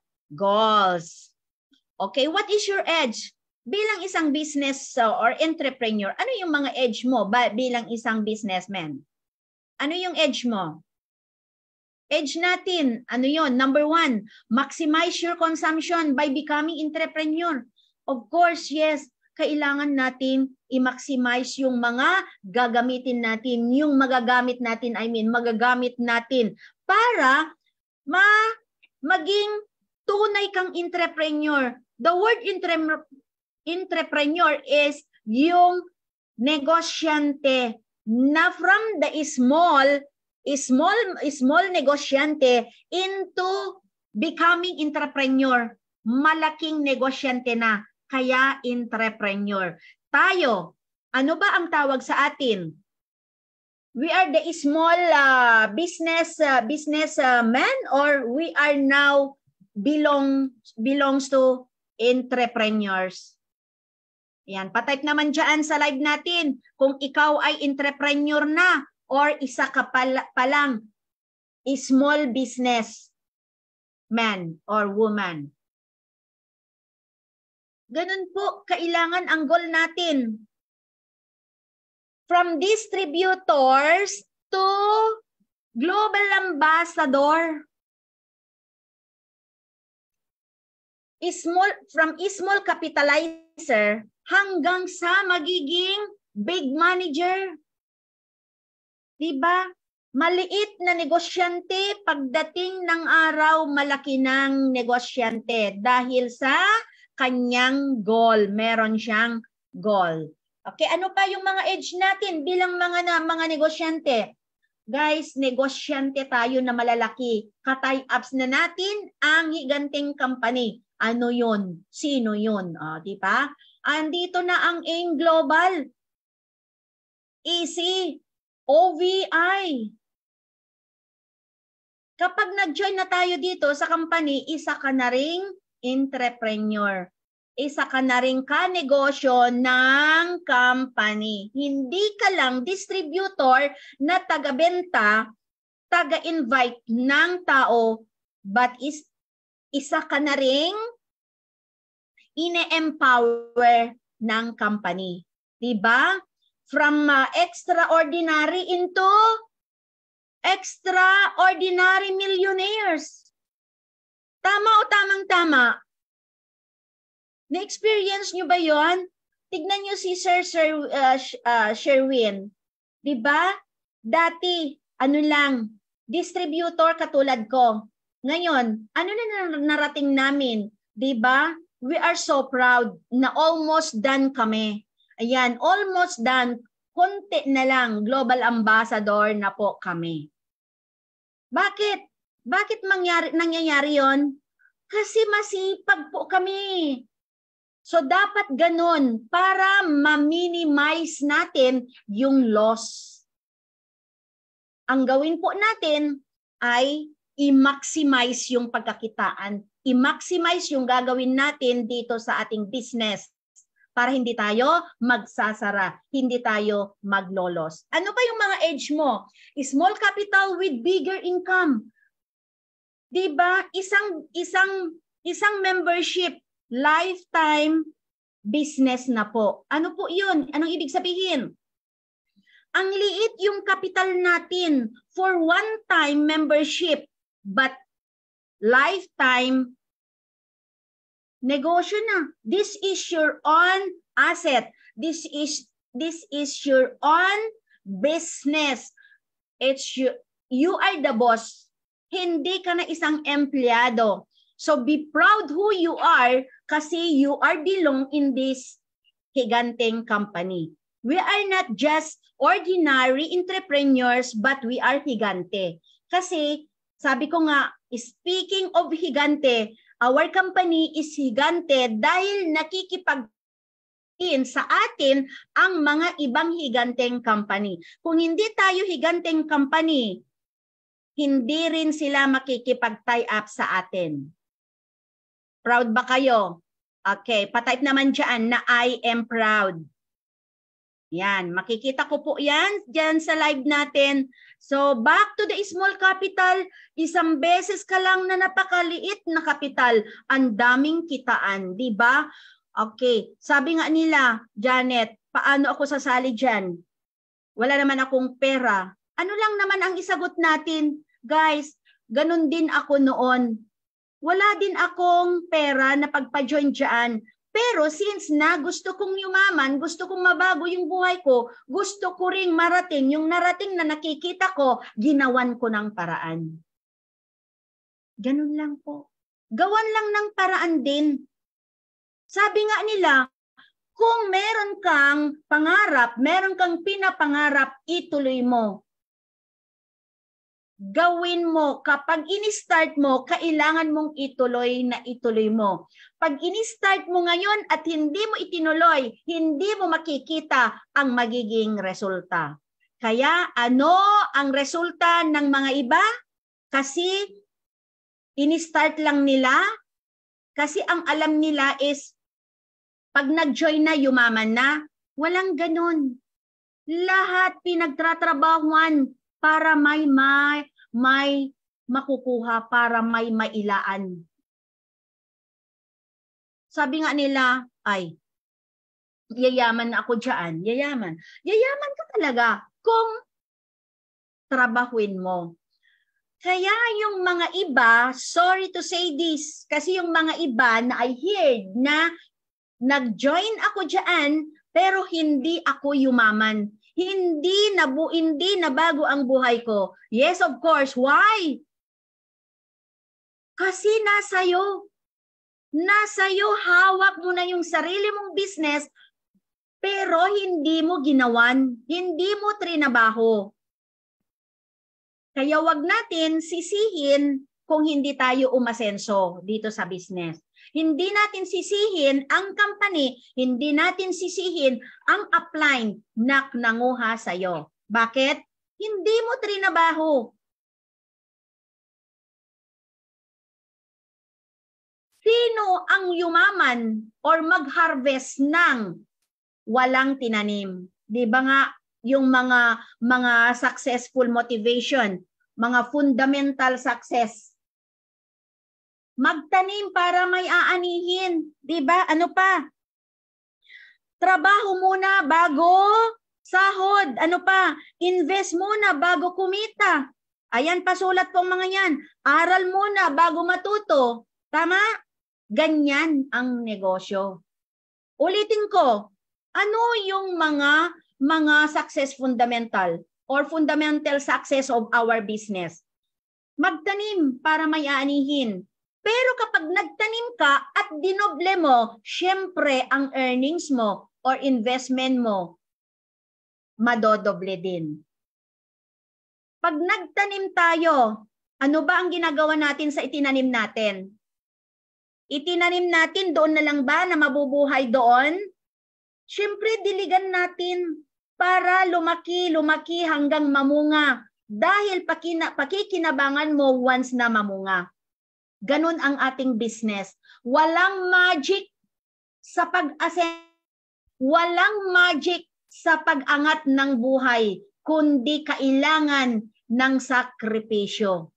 goals. Okay, what is your edge? Bilang isang business uh, or entrepreneur, ano yung mga edge mo ba bilang isang businessman? Ano yung edge mo? Edge natin, ano yun? Number one, maximize your consumption by becoming entrepreneur. Of course, yes, kailangan natin i-maximize yung mga gagamitin natin, yung magagamit natin, I mean, magagamit natin para ma maging tunay kang entrepreneur. The word entre entrepreneur is yung negosyante na from the small small small negosyante into becoming entrepreneur. Malaking negosyante na, kaya entrepreneur. Tayo, ano ba ang tawag sa atin? We are the small uh, business uh, business uh, man, or we are now belong belongs to entrepreneurs. Yan, patype naman dyan sa live natin kung ikaw ay entrepreneur na or isa ka pala, palang small business man or woman. Ganun po, kailangan ang goal natin. From distributors to global ambassador. Small, from small capitalizer hanggang sa magiging big manager. Diba? Maliit na negosyante, pagdating ng araw, malaki ng negosyante dahil sa kanyang goal. Meron siyang goal. Okay, ano pa yung mga age natin bilang mga na, mga negosyante? Guys, negosyante tayo na malalaki. Ka-tie-ups na natin ang higanting company. Ano yun? Sino yun? O, di ba? Andito na ang AIM Global. Easy. O V I. Kapag nag-join na tayo dito sa company, isa ka na ring entrepreneur. Isa ka na ring kanegosyo ng company. Hindi ka lang distributor na taga-benta, taga-invite ng tao, but is, isa ka na ring ine-empower ng company. Diba? From uh, extraordinary into extraordinary millionaires. Tama o tamang-tama? Na-experience nyo ba yon? Tignan nyo si Sir, Sir uh, uh, Sherwin. Diba? Dati, ano lang, distributor katulad ko. Ngayon, ano na narating namin? Diba? We are so proud na almost done kami. Ayan, almost done. Konti na lang, global ambassador na po kami. Bakit? Bakit mangyari, nangyayari yon? Kasi masipag po kami. So dapat ganun para ma-minimize natin yung loss. Ang gawin po natin ay i-maximize yung pagkakitaan. I-maximize yung gagawin natin dito sa ating business. Para hindi tayo magsasara, hindi tayo maglolos. Ano ba yung mga age mo? Small capital with bigger income. 'Di ba? Isang isang isang membership, lifetime business na po. Ano po 'yun? Anong ibig sabihin? Ang liit yung capital natin for one-time membership, but lifetime negosyo na. This is your own asset. This is this is your own business. It's you, you are the boss. Hindi ka na isang empleyado. So be proud who you are kasi you are belong in this higanting company. We are not just ordinary entrepreneurs but we are higante. Kasi sabi ko nga, speaking of higante, our company is higante dahil nakikipag sa atin ang mga ibang higanteng company. Kung hindi tayo higanteng company, hindi rin sila makikipag-tie up sa atin. Proud ba kayo? Okay, patype naman dyan na I am proud. Yan, makikita ko po yan dyan sa live natin. So, back to the small capital, isang beses ka lang na napakaliit na kapital, ang daming kitaan, di ba? Okay, sabi nga nila, Janet, paano ako sasali dyan? Wala naman akong pera. Ano lang naman ang isagot natin? Guys, ganun din ako noon. Wala din akong pera na pagpa-join dyan. Pero since na gusto kong yumaman, gusto kong mabago yung buhay ko, gusto ko ring marating, yung narating na nakikita ko, ginawan ko ng paraan. Ganun lang po. Gawan lang ng paraan din. Sabi nga nila, kung meron kang pangarap, meron kang pinapangarap, ituloy mo. Gawin mo. Kapag in-start mo, kailangan mong ituloy na ituloy mo. Pag in-start mo ngayon at hindi mo itinuloy, hindi mo makikita ang magiging resulta. Kaya ano ang resulta ng mga iba? Kasi in-start lang nila. Kasi ang alam nila is pag nag-join na, yumaman na. Walang ganun. Lahat pinagtratrabahuan para may may may makukuha, para may mailaan. Sabi nga nila, ay, yayaman na ako dyan. Yayaman. Yayaman ka talaga kung trabahuin mo. Kaya yung mga iba, sorry to say this, kasi yung mga iba na I heard na nag-join ako dyan, pero hindi ako yumaman. Hindi na bu hindi na bago ang buhay ko. Yes, of course. Why? Kasi nasa'yo. Nasa'yo, hawak mo na yung sarili mong business, pero hindi mo ginawan. Hindi mo trinabaho. Kaya wag natin sisihin kung hindi tayo umasenso dito sa business. Hindi natin sisihin ang company, hindi natin sisihin ang upline na nanguha sa'yo. Bakit? Hindi mo trinabaho. Sino ang yumaman or mag-harvest ng walang tinanim? Di ba nga yung mga mga successful motivation, mga fundamental success? Magtanim para may aanihin, 'di ba? Ano pa? Trabaho muna bago sahod. Ano pa? Invest muna bago kumita. Ayan, pasulat pong mga 'yan. Aral muna bago matuto. Tama? Ganyan ang negosyo. Ulitin ko, ano yung mga mga success fundamental or fundamental success of our business? Magtanim para may aanihin. Pero kapag nagtanim ka at dinoble mo, syempre ang earnings mo or investment mo, madodoble din. Pag nagtanim tayo, ano ba ang ginagawa natin sa itinanim natin? Itinanim natin, doon na lang ba na mabubuhay doon? Syempre, diligan natin para lumaki, lumaki hanggang mamunga. Dahil pakina, pakikinabangan mo once na mamunga. Ganun ang ating business. Walang magic sa pag-ascend, walang magic sa pag-angat ng buhay, kundi kailangan ng sakripisyo.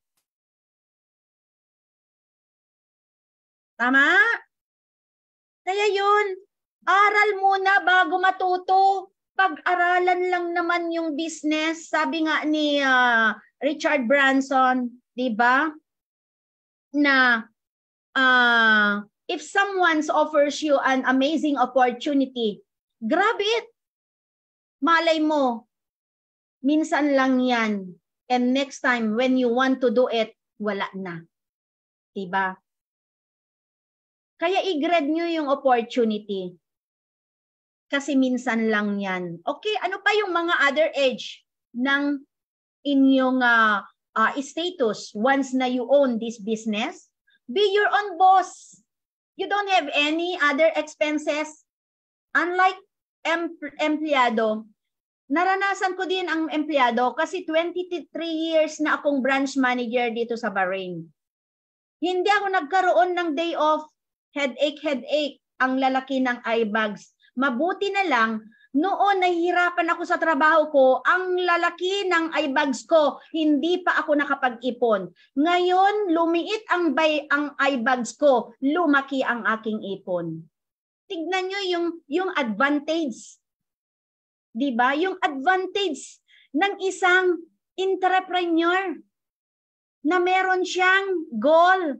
Tama? Kaya yun, aral muna bago matuto. Pag-aralan lang naman yung business. Sabi nga ni uh, Richard Branson, di ba? Na uh, if someone offers you an amazing opportunity, grab it. Malay mo, minsan lang yan. And next time, when you want to do it, wala na. Diba? Kaya i-grab nyo yung opportunity. Kasi minsan lang yan. Okay, ano pa yung mga other edge ng inyong uh, Uh, status once na you own this business? Be your own boss. You don't have any other expenses. Unlike em empleyado, naranasan ko din ang empleyado kasi twenty-three years na akong branch manager dito sa Bahrain. Hindi ako nagkaroon ng day off, headache, headache, ang lalaki ng eye bags. Mabuti na lang, noon nahihirapan ako sa trabaho ko, ang lalaki ng eye bags ko, hindi pa ako nakapag-ipon. Ngayon, lumiit ang, bay, ang eye bags ko, lumaki ang aking ipon. Tignan nyo yung, yung advantage. Diba? Yung advantage ng isang entrepreneur na meron siyang goal.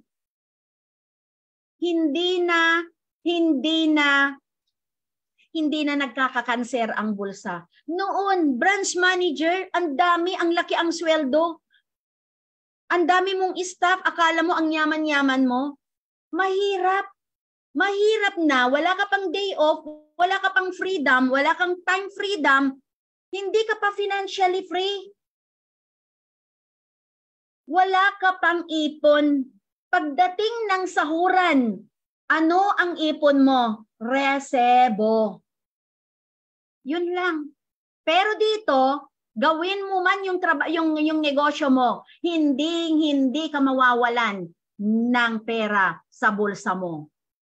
Hindi na, hindi na, hindi na nagkakakanser ang bulsa. Noon, branch manager, ang dami, ang laki ang sweldo. Ang dami mong staff, akala mo ang yaman-yaman mo. Mahirap. Mahirap na, wala ka pang day off, wala ka pang freedom, wala kang time freedom, hindi ka pa financially free. Wala ka pang ipon. Pagdating ng sahuran, ano ang ipon mo? Resebo. Yun lang. Pero dito, gawin mo man yung, yung, yung negosyo mo, hindi, hindi ka mawawalan ng pera sa bulsa mo.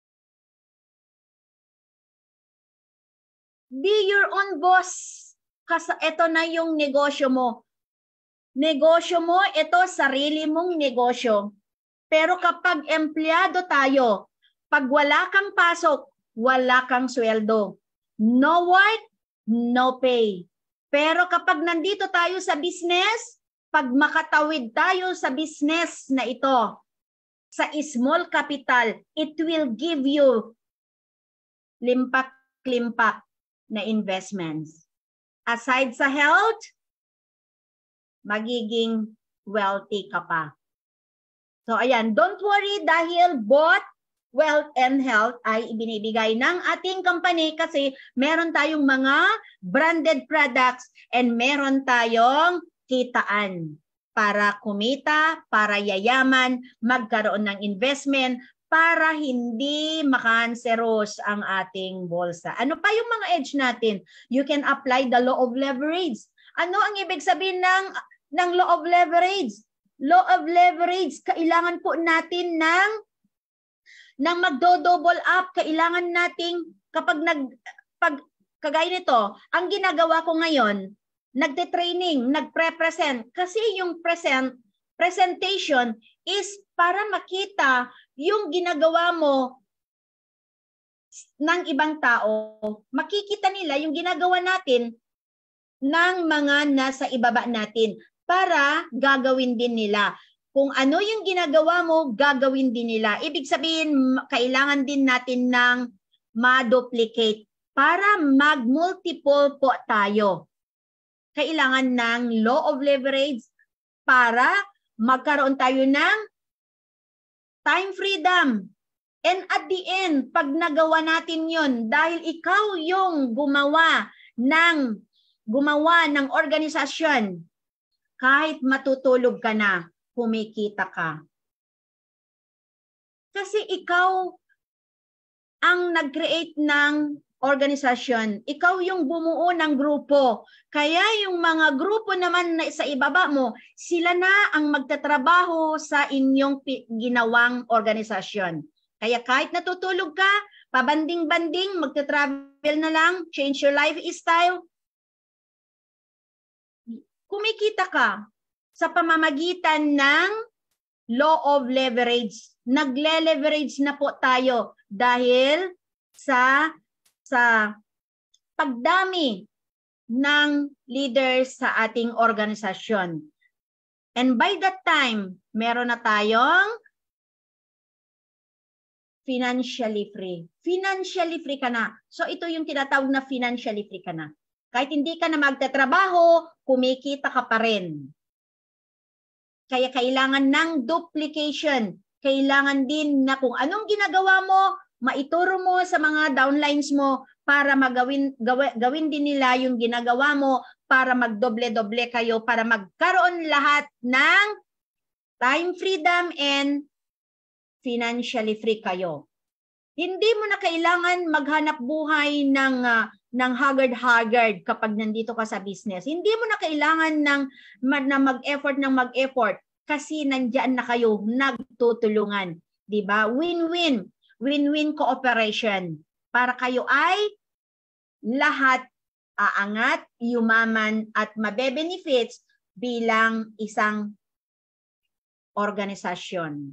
Be your own boss. Kasi ito na yung negosyo mo. Negosyo mo, ito sarili mong negosyo. Pero kapag empleyado tayo, pag wala kang pasok, wala kang sweldo. No work, no pay. Pero kapag nandito tayo sa business, pag makatawid tayo sa business na ito, sa small capital, it will give you limpak-limpak na investments. aside sa health, magiging wealthy ka pa. So ayan, don't worry dahil both wealth and health ay ibinibigay ng ating company kasi meron tayong mga branded products and meron tayong kitaan para kumita, para yayaman, magkaroon ng investment, para hindi makanseros ang ating bolsa. Ano pa yung mga edge natin? You can apply the law of leverage. Ano ang ibig sabihin ng, ng law of leverage? Law of leverage, kailangan po natin ng, ng magdo-double up. Kailangan nating kapag nag, pag, kagaya nito, ang ginagawa ko ngayon, nagte-training, nagpre-present. Kasi yung present, presentation is para makita yung ginagawa mo ng ibang tao. Makikita nila yung ginagawa natin ng mga nasa ibaba natin para gagawin din nila. Kung ano yung ginagawa mo, gagawin din nila. Ibig sabihin, kailangan din natin ng ma-duplicate para mag-multiple po tayo. Kailangan ng law of leverage para magkaroon tayo ng time freedom. And at the end, pag nagawa natin yun, dahil ikaw yung gumawa ng, gumawa ng organisasyon, kahit matutulog ka na, kumikita ka. Kasi ikaw ang nag-create ng organisasyon. Ikaw yung bumuo ng grupo. Kaya yung mga grupo naman na sa ibaba mo, sila na ang magtatrabaho sa inyong ginawang organisasyon. Kaya kahit natutulog ka, pabanding-banding, magta-travel na lang, change your lifestyle, kumikita ka sa pamamagitan ng law of leverage. Nagle-leverage na po tayo dahil sa sa pagdami ng leaders sa ating organisasyon. And by that time, meron na tayong financially free. Financially free ka na. So ito yung tinatawag na financially free ka na. Kahit hindi ka na magtatrabaho, kumikita ka pa rin. Kaya kailangan ng duplication. Kailangan din na kung anong ginagawa mo, maituro mo sa mga downlines mo para magawin gawin, gawin din nila yung ginagawa mo para magdoble-doble kayo, para magkaroon lahat ng time freedom and financially free kayo. Hindi mo na kailangan maghanap buhay ng uh, ng haggard-haggard kapag nandito ka sa business. Hindi mo na kailangan ng na mag-effort ng mag-effort kasi nandiyan na kayo nagtutulungan, 'di ba? Win-win. Win-win cooperation para kayo ay lahat aangat, yumaman at mabe-benefits bilang isang organisasyon.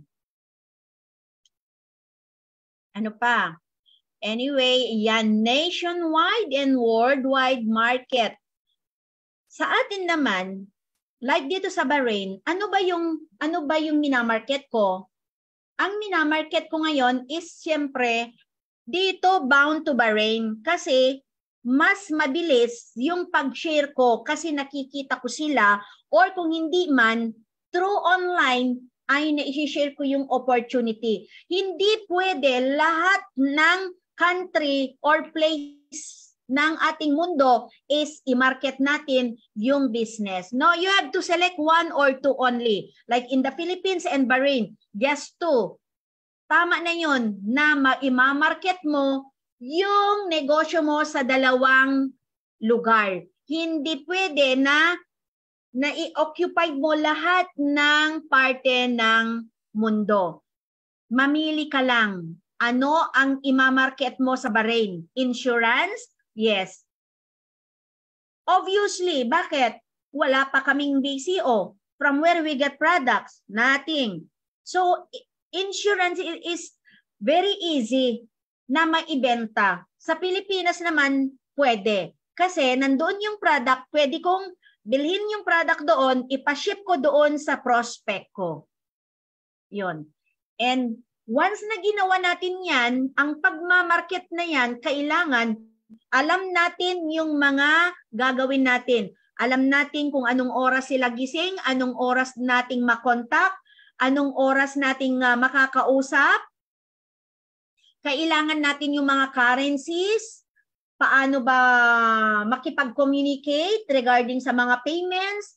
Ano pa? Anyway, yan nationwide and worldwide market. Sa atin naman, like dito sa Bahrain, ano ba yung ano ba yung minamarket ko? Ang minamarket ko ngayon is siyempre dito bound to Bahrain kasi mas mabilis yung pag-share ko kasi nakikita ko sila or kung hindi man through online ay na-share ko yung opportunity. Hindi pwede lahat ng country or place ng ating mundo is i-market natin yung business. No, you have to select one or two only. Like in the Philippines and Bahrain, just two. Tama na yun na ma-market mo yung negosyo mo sa dalawang lugar. Hindi pwede na na i-occupy mo lahat ng parte ng mundo. Mamili ka lang. Ano ang i-market mo sa Bahrain? Insurance? Yes. Obviously, bakit? Wala pa kaming B C O. From where we get products? Nothing. So, insurance is very easy na maibenta. Sa Pilipinas naman, pwede. Kasi nandoon yung product, pwede kong bilhin yung product doon, ipaship ko doon sa prospect ko. Yun. And once na ginawa natin yan, ang pagmamarket na yan, kailangan Alam natin yung mga gagawin natin. Alam natin kung anong oras sila gising, anong oras nating makontak, anong oras nating uh, makakausap. Kailangan natin yung mga currencies, paano ba makipag-communicate regarding sa mga payments,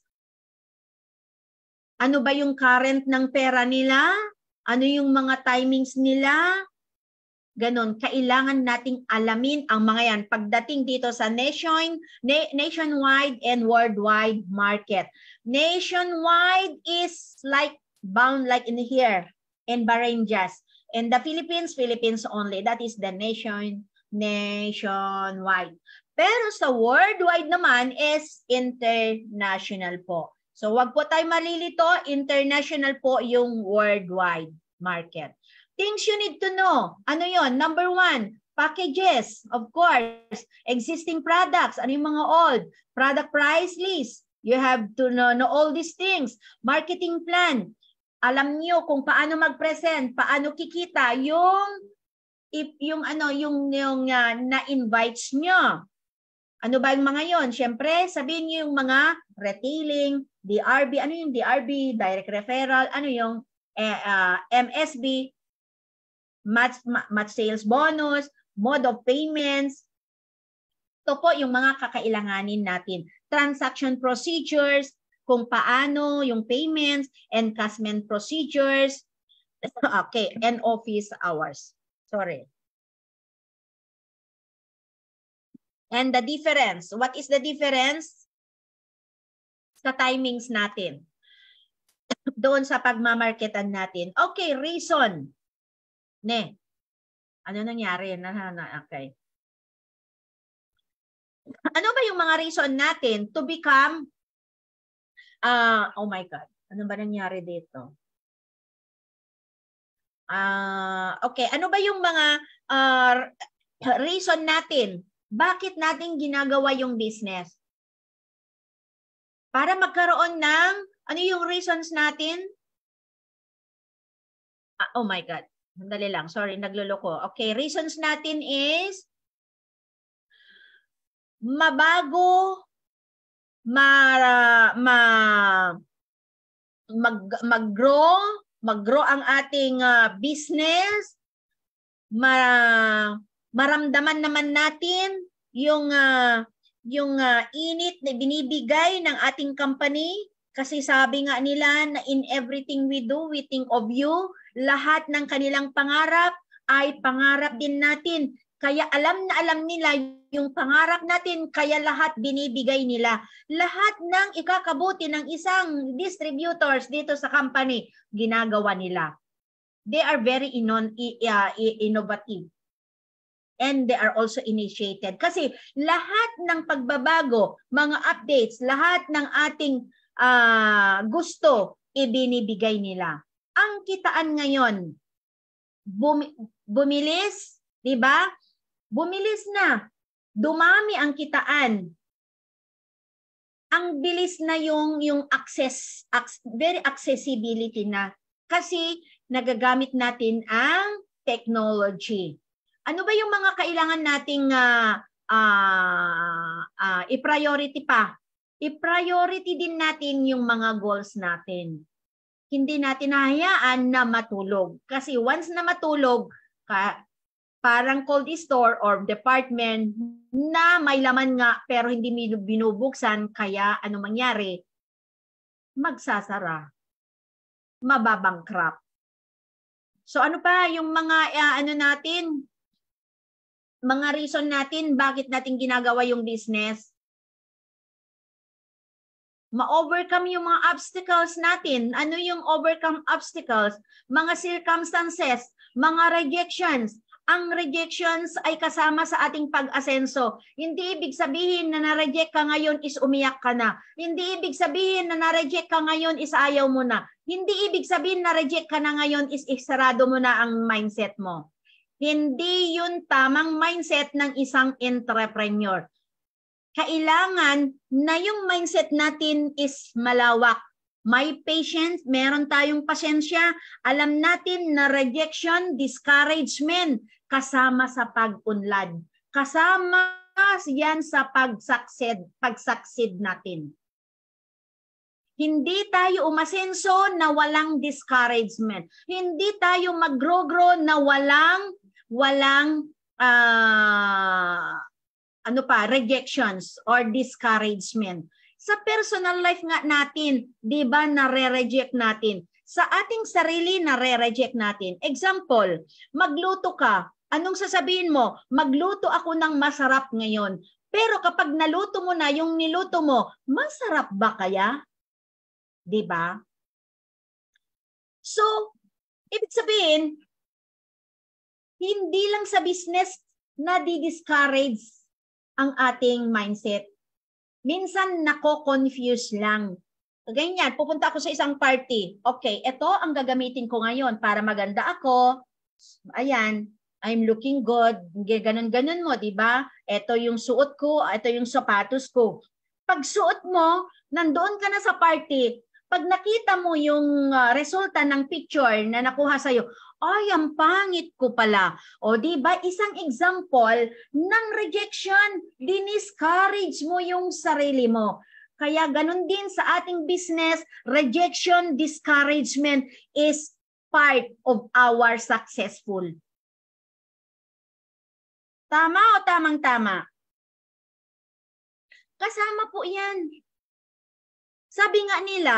ano ba yung current ng pera nila, ano yung mga timings nila, ganon. Kailangan nating alamin ang mga yan pagdating dito sa nation, na, nationwide and worldwide market. Nationwide is like bound like in here in Bahrain just. And the Philippines, Philippines only. That is the nation, nationwide. Pero sa worldwide naman is international po. So wag po tayo malilito, international po yung worldwide market. Things you need to know. Ano yon? Number one, packages, of course. Existing products, ano yung mga old? Product price list. You have to know, know all these things. Marketing plan. Alam niyo kung paano mag-present, paano kikita yung if yung ano yung yung uh, na-invites niyo. Ano ba yung mga yon? Siyempre, sabihin niyo yung mga retailing, D R B, ano yung D R B, direct referral, ano yung eh, uh, M S B, match, match sales bonus, mode of payments. Ito po yung mga kakailanganin natin. Transaction procedures, kung paano yung payments, encashment procedures, okay, and office hours. Sorry. And the difference, what is the difference sa timings natin? Doon sa pagmamarketan natin. Okay, reason. Ne. Ano nangyari? Okay. Ano ba yung mga reason natin to become, uh, oh my God, ano ba nangyari dito? Uh, okay, ano ba yung mga uh, reason natin? Bakit natin ginagawa yung business? Para magkaroon ng, ano yung reasons natin? Ah, oh my God. Sandali lang. Sorry, nagluloko. Okay, reasons natin is mabago, ma, ma, mag, mag-grow, mag-grow ang ating uh, business, ma, maramdaman naman natin yung uh, yung uh, init na binibigay ng ating company kasi sabi nga nila na in everything we do, we think of you. Lahat ng kanilang pangarap ay pangarap din natin. Kaya alam na alam nila yung pangarap natin, kaya lahat binibigay nila. Lahat ng ikakabuti ng isang distributors dito sa company, ginagawa nila. They are very inon, uh, innovative. And they are also initiated. Kasi lahat ng pagbabago, mga updates, lahat ng ating uh, gusto, ibinibigay nila. Ang kitaan ngayon, bum bumilis, di ba? Bumilis na. Dumami ang kitaan. Ang bilis na yung, yung access, very accessibility na. Kasi nagagamit natin ang technology. Ano ba yung mga kailangan nating uh, uh, uh, i-priority pa? I-priority din natin yung mga goals natin. Hindi natin hahayaan na matulog. Kasi once na matulog, ka, parang cold store or department na may laman nga pero hindi binubuksan, kaya ano mangyari? Magsasara. Mababangkrap. So ano pa yung mga uh, ano natin? Mga reason natin bakit natin ginagawa yung business. Ma-overcome yung mga obstacles natin. Ano yung overcome obstacles? Mga circumstances, mga rejections. Ang rejections ay kasama sa ating pag-asenso. Hindi ibig sabihin na na-reject ka ngayon is umiyak ka na. Hindi ibig sabihin na na-reject ka ngayon is ayaw mo na. Hindi ibig sabihin na reject ka na ngayon is isarado mo na ang mindset mo. Hindi yun tamang mindset ng isang entrepreneur. Kailangan na yung mindset natin is malawak. May patience, meron tayong pasensya. Alam natin na rejection, discouragement, kasama sa pag-unlad. Kasama yan sa pag-succeed, pag-succeed natin. Hindi tayo umasenso na walang discouragement. Hindi tayo mag-grow-grow na walang walang uh, ano pa, rejections or discouragement. Sa personal life nga natin, 'di ba, nare-reject natin. Sa ating sarili, nare-reject natin. Example, magluto ka. Anong sasabihin mo? Magluto ako ng masarap ngayon. Pero kapag naluto mo na yung niluto mo, masarap ba kaya? 'Di ba? So, ibig sabihin, hindi lang sa business na di-discourage ang ating mindset. Minsan nako-confuse lang. Ganyan, pupunta ako sa isang party. Okay, ito ang gagamitin ko ngayon para maganda ako. Ayan, I'm looking good. Ganon-ganon mo, di ba? Ito yung suot ko, ito yung sapatos ko. Pag suot mo, nandoon ka na sa party. Pag nakita mo yung uh, resulta ng picture na nakuha sa'yo, ay, ang pangit ko pala. O, di ba, isang example ng rejection, diniscourage mo yung sarili mo. Kaya ganun din sa ating business, rejection, discouragement is part of our successful. Tama o tamang-tama? Kasama po yan. Sabi nga nila,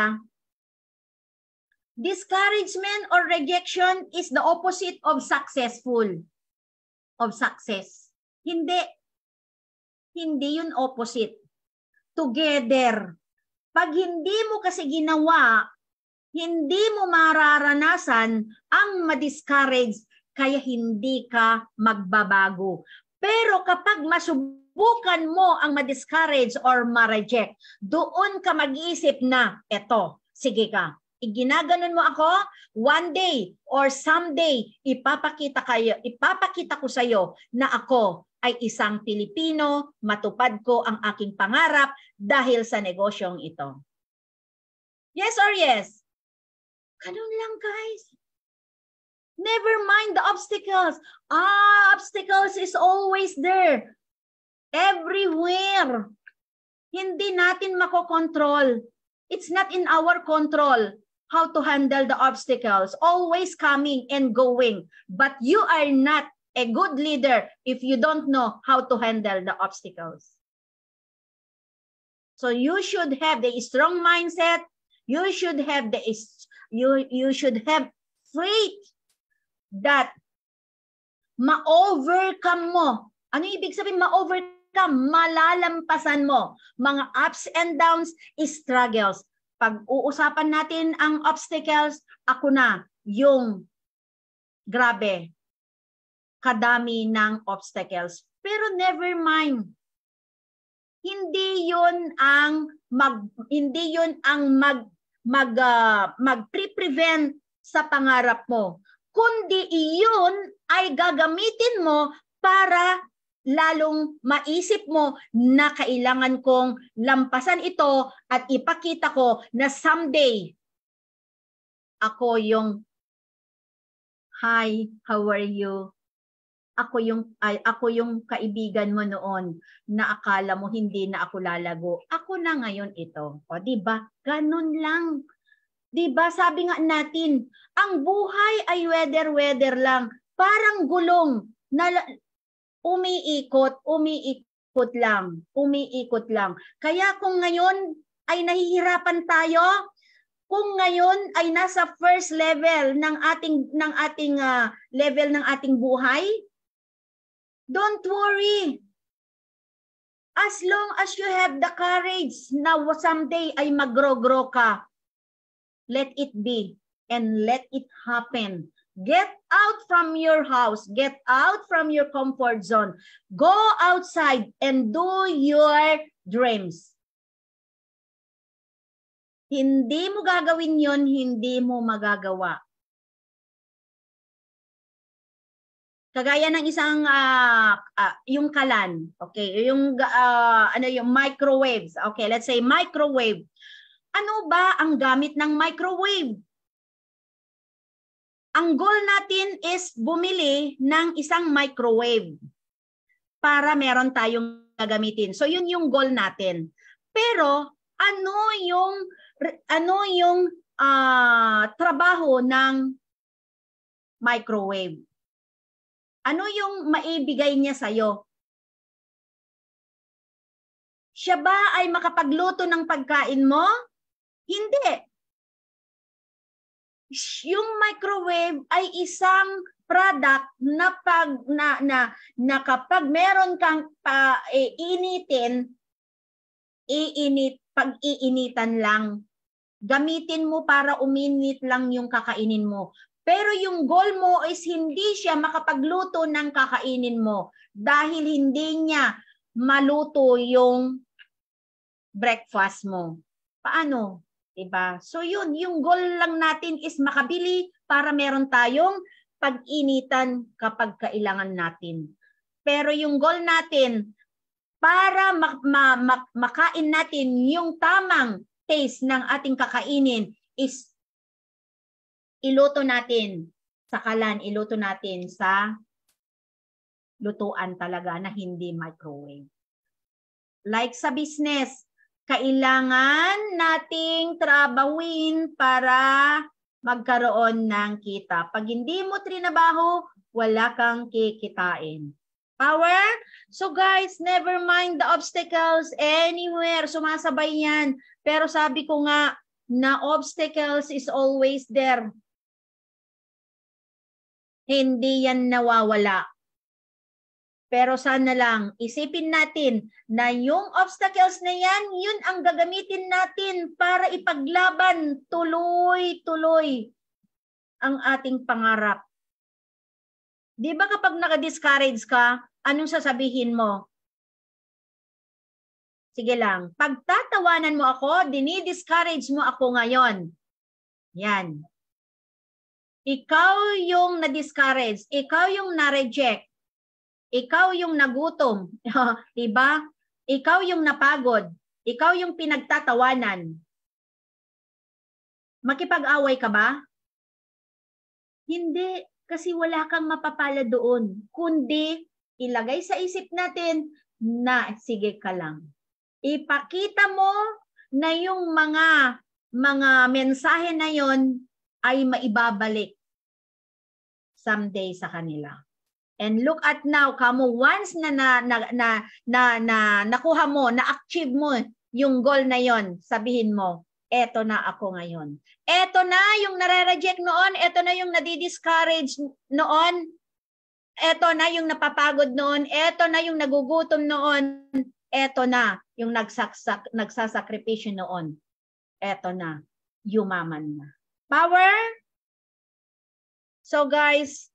discouragement or rejection is the opposite of successful, of success. Hindi. Hindi yun opposite. Together. Pag hindi mo kasi ginawa, hindi mo mararanasan ang ma-discourage, kaya hindi ka magbabago. Pero kapag masubukan mo ang ma-discourage or ma-reject, doon ka mag-iisip na, eto, sige ka, iginaganon mo ako, one day or someday, ipapakita, kayo, ipapakita ko sa iyo na ako ay isang Pilipino, matupad ko ang aking pangarap dahil sa negosyong ito. Yes or yes? Ganun lang, guys. Never mind the obstacles. Ah, obstacles is always there. Everywhere. Hindi natin makokontrol. It's not in our control how to handle the obstacles. Always coming and going. But you are not a good leader if you don't know how to handle the obstacles. So you should have the strong mindset. You should have the you you should have faith that ma-overcome mo. Ano ibig sabihin ma-overcome? Malalampasan mo mga ups and downs, struggles. Pag uusapan natin ang obstacles, ako na yung grabe kadami ng obstacles. Pero never mind. Hindi 'yon ang mag hindi 'yon ang mag mag uh, mag-prevent sa pangarap mo. Kundi iyon ay gagamitin mo para lalong maisip mo na kailangan kong lampasan ito at ipakita ko na someday ako yung hi, how are you? Ako yung ay, ako yung kaibigan mo noon na akala mo hindi na ako lalago. Ako na ngayon ito. O di ba? Ganun lang. Di ba? Sabi nga natin, ang buhay ay weather-weather lang. Parang gulong na umiikot, umiikot lang, umiikot lang. Kaya kung ngayon ay nahihirapan tayo, kung ngayon ay nasa first level ng ating ng ating uh, level ng ating buhay, don't worry. As long as you have the courage na someday ay mag-grow-grow ka, let it be and let it happen. Get out from your house. Get out from your comfort zone. Go outside and do your dreams. Hindi mo gagawin yon, hindi mo magagawa. Kagaya ng isang uh, uh, yung kalan, okay, yung uh, ano yung microwaves. Okay, let's say microwave. Ano ba ang gamit ng microwave? Ang goal natin is bumili ng isang microwave para meron tayong gagamitin. So yun yung goal natin. Pero ano yung ano yung uh, trabaho ng microwave? Ano yung maibigay niya sa'yo? Siya ba ay makapagluto ng pagkain mo? Hindi. Yung microwave ay isang product na pag na na, na kapag meron kang pa eh, initin, iinit, pag-iinitan lang. Gamitin mo para uminit lang yung kakainin mo. Pero yung goal mo is hindi siya makapagluto ng kakainin mo dahil hindi niya maluto yung breakfast mo. Paano? Diba? So yun, yung goal lang natin is makabili para meron tayong pag-initan kapag kailangan natin. Pero yung goal natin, para mak ma ma makain natin yung tamang taste ng ating kakainin is iluto natin sa kalan, iluto natin sa lutuan talaga na hindi microwave. Like sa business, kailangan nating trabawin para magkaroon ng kita. Pag hindi mo trinabaho, wala kang kikitain. Power? So guys, never mind the obstacles anywhere. Sumasabay yan. Pero sabi ko nga, na obstacles is always there. Hindi yan nawawala. Pero sana lang, isipin natin na yung obstacles na yan, yun ang gagamitin natin para ipaglaban tuloy-tuloy ang ating pangarap. Di ba kapag naka-discourage ka, anong sasabihin mo? Sige lang, pagtatawanan mo ako, dini-discourage mo ako ngayon. Yan. Ikaw yung na-discourage, ikaw yung na-reject, ikaw yung nagutom, diba? Ikaw yung napagod, ikaw yung pinagtatawanan. Makipag-away ka ba? Hindi, kasi wala kang mapapala doon. Kundi, ilagay sa isip natin na sige ka lang. Ipakita mo na yung mga mga mensahe na yon ay maibabalik someday sa kanila. And look at now, kamo once na na na na, na, na nakuha mo, na-achieve mo yung goal na yon, sabihin mo, eto na ako ngayon. Eto na yung nare-reject noon, eto na yung nadi-discourage noon, eto na yung napapagod noon, eto na yung nagugutom noon, eto na yung nagsaksak, nagsasakripisyo noon. Eto na, yumaman na. Power? So guys,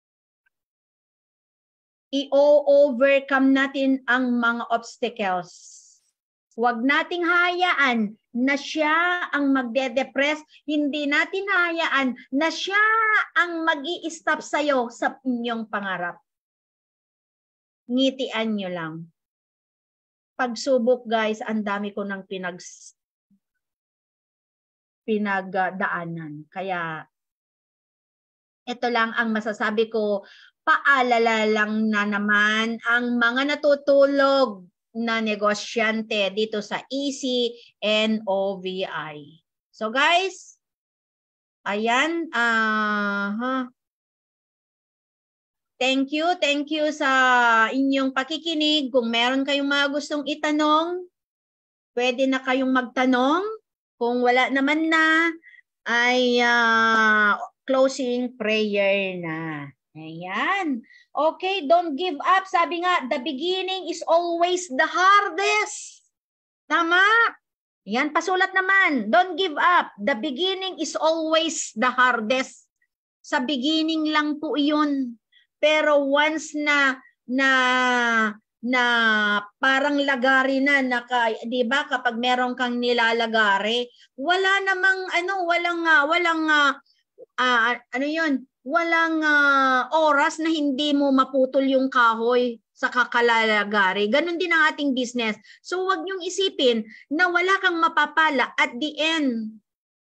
i-overcome natin ang mga obstacles. Huwag nating hayaan na siya ang magde-depress. Hindi natin hayaan na siya ang mag-i-stop sa'yo sa inyong pangarap. Ngitian nyo lang. Pagsubok guys, ang dami ko ng pinag pinagdaanan. Kaya ito lang ang masasabi ko. Paalala lang na naman ang mga natutulog na negosyante dito sa E C and O V I. So guys, ayan. Uh, huh. Thank you. Thank you sa inyong pakikinig. Kung meron kayong mga gustong itanong, pwede na kayong magtanong. Kung wala naman na, ay uh, closing prayer na. Ayan. Okay, don't give up. Sabi nga, the beginning is always the hardest. Tama? Yan, pasulat naman. Don't give up. The beginning is always the hardest. Sa beginning lang po yun. Pero once na, na, na parang lagari na, naka, di ba, kapag meron kang nilalagari, wala namang, ano, walang, uh, walang, uh, uh, ano yun, walang uh, oras na hindi mo maputol yung kahoy sa kakalalagari. Ganon din ang ating business. So wag niyong isipin na wala kang mapapala at the end.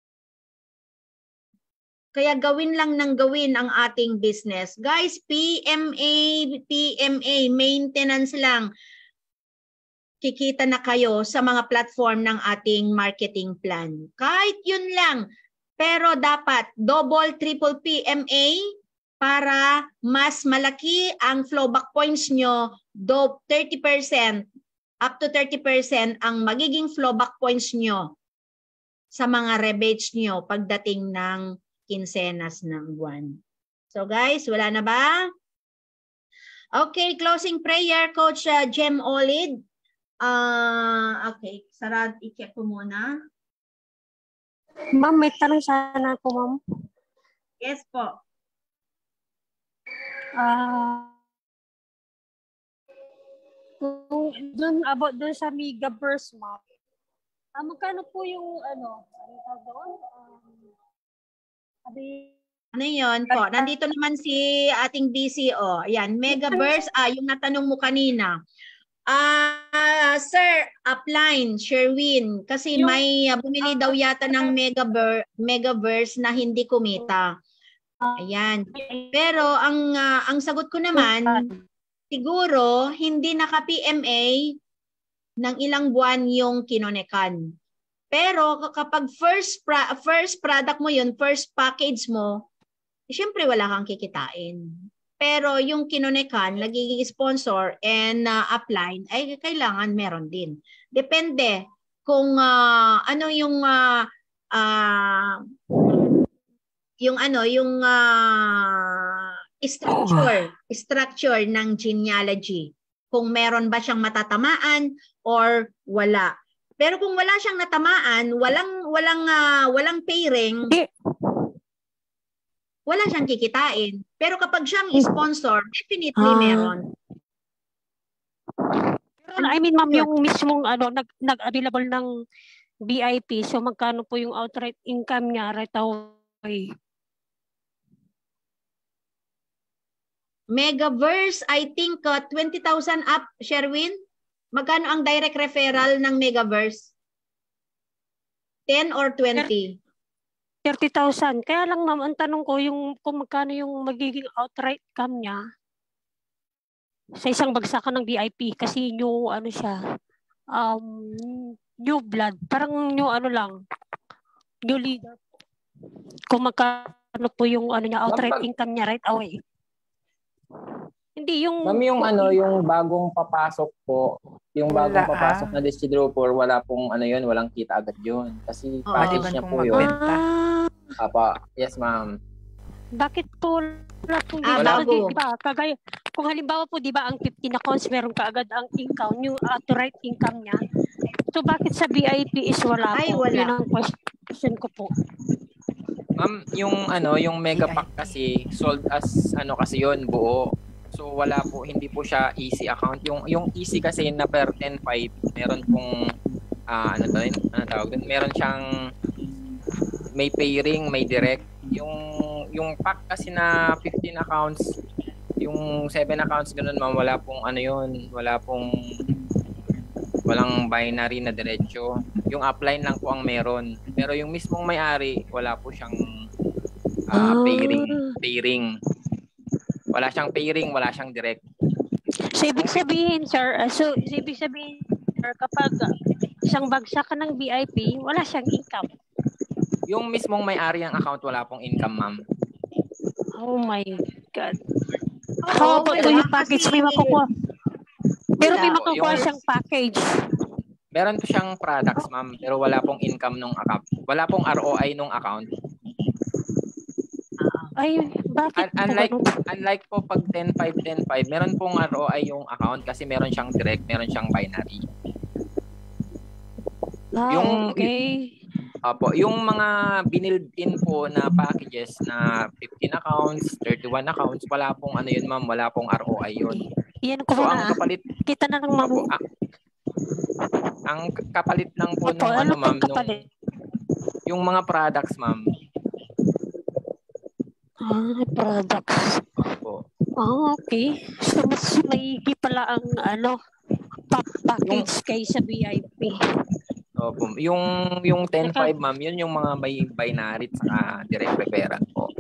Kaya gawin lang ng gawin ang ating business. Guys, P M A, P M A, maintenance lang. kikita na kayo sa mga platform ng ating marketing plan. Kahit yun lang. Pero dapat double, triple P M A para mas malaki ang flowback points nyo, do thirty percent, up to thirty percent ang magiging flowback points nyo sa mga rebates nyo pagdating ng kinsenas ng buwan. So guys, wala na ba? Okay, closing prayer, Coach uh, Jem Olid. Uh, okay, sarad, i-check ko muna. Ma'am, may tanong sana ako, ma'am. Yes po. Ah, uh, dun, about dun sa Megaverse, ma'am. Ah, magkano po yung, ano, ano tawag doon? Um, sabi, Ano yun po? Nandito naman si ating B C O. Ayan, Megaverse, ah, yung natanong mo kanina. Ah, uh, sir, upline, Sherwin, kasi yung, may uh, bumili daw yata ng Megaver, Megaverse na hindi kumita. Ayan. Pero ang uh, ang sagot ko naman, siguro hindi naka-P M A ng ilang buwan yung kinonekan. Pero kapag first pra, first product mo yun, first package mo, siyempre wala kang kikitain. Pero yung kinonekan, nagiging sponsor and uh, upline, ay kailangan meron din. Depende kung uh, ano yung uh, uh, yung ano, yung uh, structure, structure ng genealogy. Kung meron ba siyang matatamaan or wala. Pero kung wala siyang natamaan, walang walang uh, walang pairing, wala siyang kikitain. Pero kapag siyang sponsor, definitely ah. meron. Pero I mean, ma'am, yung mismong ano, nag, nag-available ng V I P, so magkano po yung outright income niya right away? Megaverse, I think uh, twenty thousand up, Sherwin. Magkano ang direct referral ng Megaverse? ten or twenty? thirty thousand. Kaya lang ma'am, ang tanong ko yung kung magkano yung magiging outright income niya sa isang bagsakan ng V I P kasi new ano siya, um, new blood. Parang new ano lang, new leader. Kung magkano po yung ano niya, outright income niya right away. Hindi yung... Ma'am, yung ano, yung bagong papasok po, yung bagong wala, papasok ah. na distributor, wala pong ano yun, walang kita agad yun. Kasi oh, package niya po yun. Ah. Apa, yes ma'am. Bakit po wala pong ah, bago? Diba, kagaya, kung halimbawa po, di ba, ang fifteen accounts, meron ka agad ang income, yung outright income niya. So, bakit sa V I P is wala Ay, po? Wala. Yun ang question ko po. Ma'am, yung ano, yung mega pack kasi sold as ano kasi yun, buo. So wala po, hindi po siya easy account. Yung yung easy kasi na per ten five, meron pong uh, ano to, ano tawag doon? Meron siyang may pairing, may direct. Yung yung pack kasi na fifteen accounts, yung seven accounts ganun ma'am, wala pong ano yun, wala pong walang binary na diretso. Yung upline lang po ang meron. Pero yung mismong may-ari, wala po siyang uh, oh. pairing, pairing. Wala siyang pairing, wala siyang direct. So, ibig sabihin, sir, uh, so, ibig sabihin, sir, kapag uh, isang bagsak ka ng V I P, wala siyang income. Yung mismong may-ari ng account, wala pong income, ma'am. Oh my God. How about oh, yung package? May makukuha. Pero may makukuha yung, siyang package. Meron po siyang products, ma'am, pero wala pong income nung account. Wala pong R O I nung account. Ay, bakit? Unlike, unlike po pag ten five, ten five, meron pong R O I yung account kasi meron siyang direct, meron siyang binary. Ah, yung, okay. Apo, yung mga binild in po na packages na fifteen accounts, thirty-one accounts, wala pong ano yun ma'am, wala pong R O I yun. Yan ko so, na. Ang kapalit, kita na ng ma'am. Ang, ang kapalit lang po Apo, ng ano, ano ma'am, nung, yung mga products ma'am. Ah, products. Opo. Ah, okay. So, mas maigi pala ang ano, package yung, kaysa V I P. Opo. Yung, yung ten five, ma'am, yun yung mga may binary at direct referral po.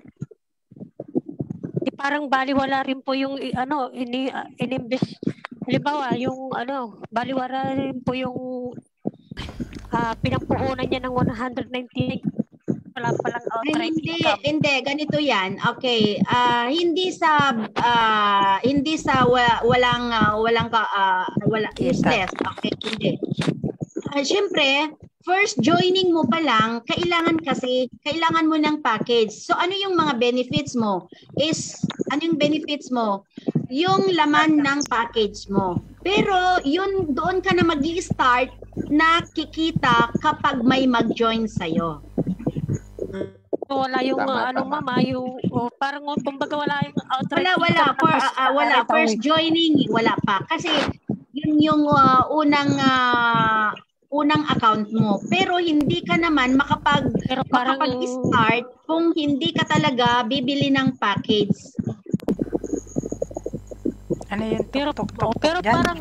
Di parang baliwala rin po yung ano, ini, uh, inimbest, halimbawa, yung ano, baliwara rin po yung uh, pinampuhunan niya ng one hundred ninety-nine. Wala palang outright hindi, income. hindi, ganito yan. Okay, uh, hindi sa, uh, hindi sa wa, walang, uh, walang, uh, wala, useless. Okay, hindi. Uh, Siyempre, first joining mo pa lang, kailangan kasi, kailangan mo ng package. So, ano yung mga benefits mo? Is, ano yung benefits mo? Yung laman ng package mo. Pero, yun, doon ka na mag-i-start na kikita kapag may mag-join sa'yo. Wala yung Tama, uh, ano tama. mama, yung oh, parang oh, kumbaga wala yung outright Wala, wala. income For, na uh, uh, wala. first First joining, wala pa. Kasi, yun yung uh, unang uh, unang account mo. Pero hindi ka naman makapag, Pero parang makapag-start kung hindi ka talaga bibili ng package. Ano yun? pero Tuk, tuk, oh, pero tuk, dyan. parang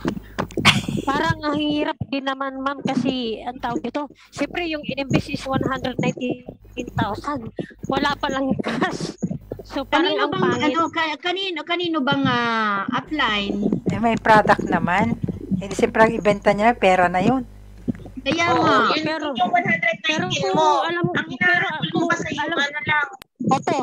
parang ang hirap din naman ma'am kasi ang tawag dito. Siyempre yung in-invest is one hundred nineteen thousand. Wala pa lang cash. So parang Kanino ang bang pangit. ano ka- kanino kanino bang uh, upline? Eh, may product naman. Hindi siyempre ang ibenta niya, pera na yun. Kaya Oo, nga. yun, pero- yun yung one hundred Pero nineteen kung mo. alam Ang pero hinahanap mo kung kasi yung alam ano lang, oto.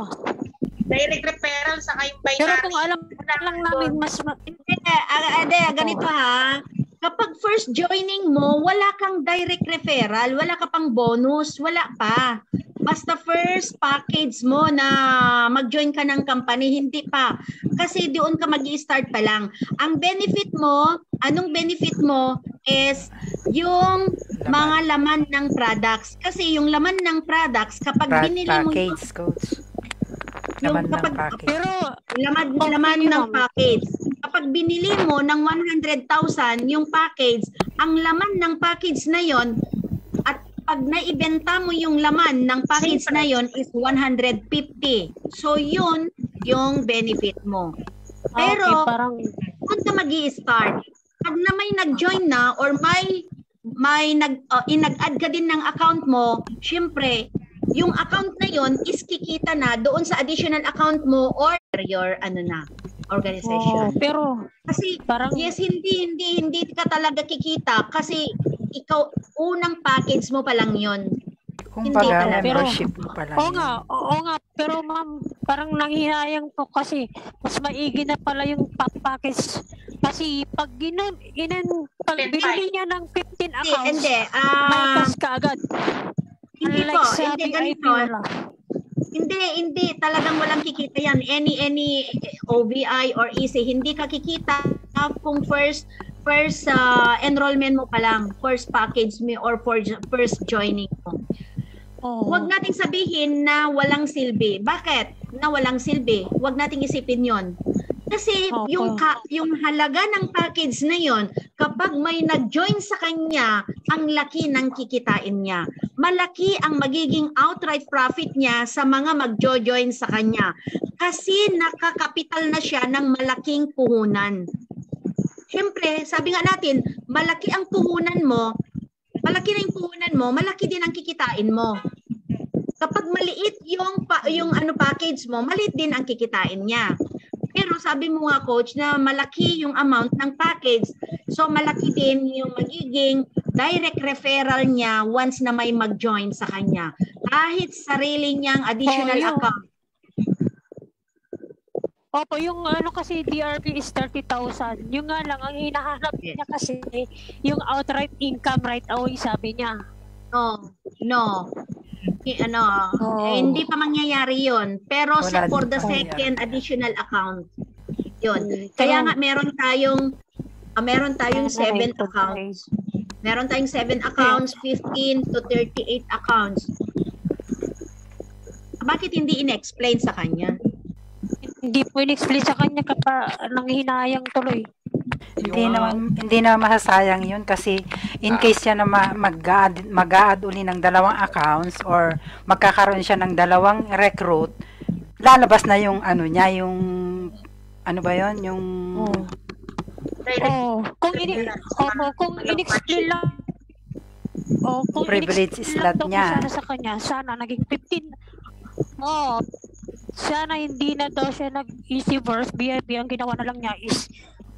direct referral sa yung binary. Pero kung alam lang namin mas ma- Hindi, ah, ade, ganito ha. Kapag first joining mo, wala kang direct referral, wala ka pang bonus, wala pa. Basta first package mo na mag-join ka ng company, hindi pa. Kasi doon ka mag-i-start pa lang. Ang benefit mo, anong benefit mo is yung mga laman ng products. Kasi yung laman ng products, kapag Pra- binili mo yung, package, coach. yung Laman ng kapag, package. pero laman, Okay, laman ng ma'am. package. Kapag binili mo ng one hundred thousand yung package, ang laman ng package na yon at pag naibenta mo yung laman ng package na yon is one hundred fifty. So yun yung benefit mo. Pero okay, parang kung ka mag-i-start, pag na may nag-join na or may may nag uh, inag-add ka din ng account mo, syempre yung account na yon is kikita na doon sa additional account mo or your ano na oh, organization. pero Kasi parang yes, hindi hindi hindi ka talaga kikita kasi ikaw unang package mo pa lang yon. Kung hindi baga, talaga. membership mo pala. oo nga, oo nga, pero ma'am, parang nanghihinayang ko kasi mas maigi na pala yung pa- package. Kasi pag ginon, ginon, pag fifteen binili niya ng fifteen Hindi, accounts, hindi. may Ah, cash ka agad. hindi Unlike po, sa hindi V I P ganito. wala. Hindi, hindi. Talagang walang kikita yan. Any, any O V I or E C, hindi ka kikita kung first first uh, enrollment mo pa lang, first package mo or for, first joining mo. Oh. Huwag nating sabihin na walang silbi. Bakit? Na walang silbi. Huwag nating isipin yon. Kasi Opo. yung ka, yung halaga ng package na yon, kapag may nag-join sa kanya, ang laki ng kikitain niya. Malaki ang magiging outright profit niya sa mga mag-join sa kanya. Kasi nakakapital na siya ng malaking puhunan. Siyempre, sabi nga natin, malaki ang puhunan mo, malaki na yung puhunan mo, malaki din ang kikitain mo. Kapag maliit yung pa, yung ano package mo, maliit din ang kikitain niya. Pero sabi mo nga coach na malaki yung amount ng package. So malaki din yung magiging direct referral niya once na may mag-join sa kanya. Kahit sarili niyang additional Oh, yun. account. Opo, yung ano kasi D R P is thirty thousand. Yung nga lang, ang hinahanap Yes. niya kasi, yung outright income right away, sabi niya. No, no. I- ano, Oh. eh, hindi pa mangyayari yun. Pero sa, Wala for din the pa second mangyayari. additional account, yun. Mm, Kaya pero- nga meron tayong ah, meron tayong Ano, seven ito, accounts. Meron tayong seven accounts, fifteen to thirty-eight accounts. Bakit hindi in-explain sa kanya? Hindi po in-explain sa kanya kapag nanghinayang tuloy. Hindi Yung, naman hindi na masasayang yun kasi in Ah. case siya na ma- mag-a-add mag-a-add uli ng dalawang accounts or magkakaroon siya ng dalawang recruit, lalabas na yung ano niya, yung ano ba yon yung Oh. Direct Oh, kung ini Opo, kung in-explain lang Oh, kung Privilege in-explain slot lang daw po niya. sana sa kanya, sana naging fifteen. Oh, sana hindi na daw siya nag-easy verse. B I P ang ginawa na lang niya is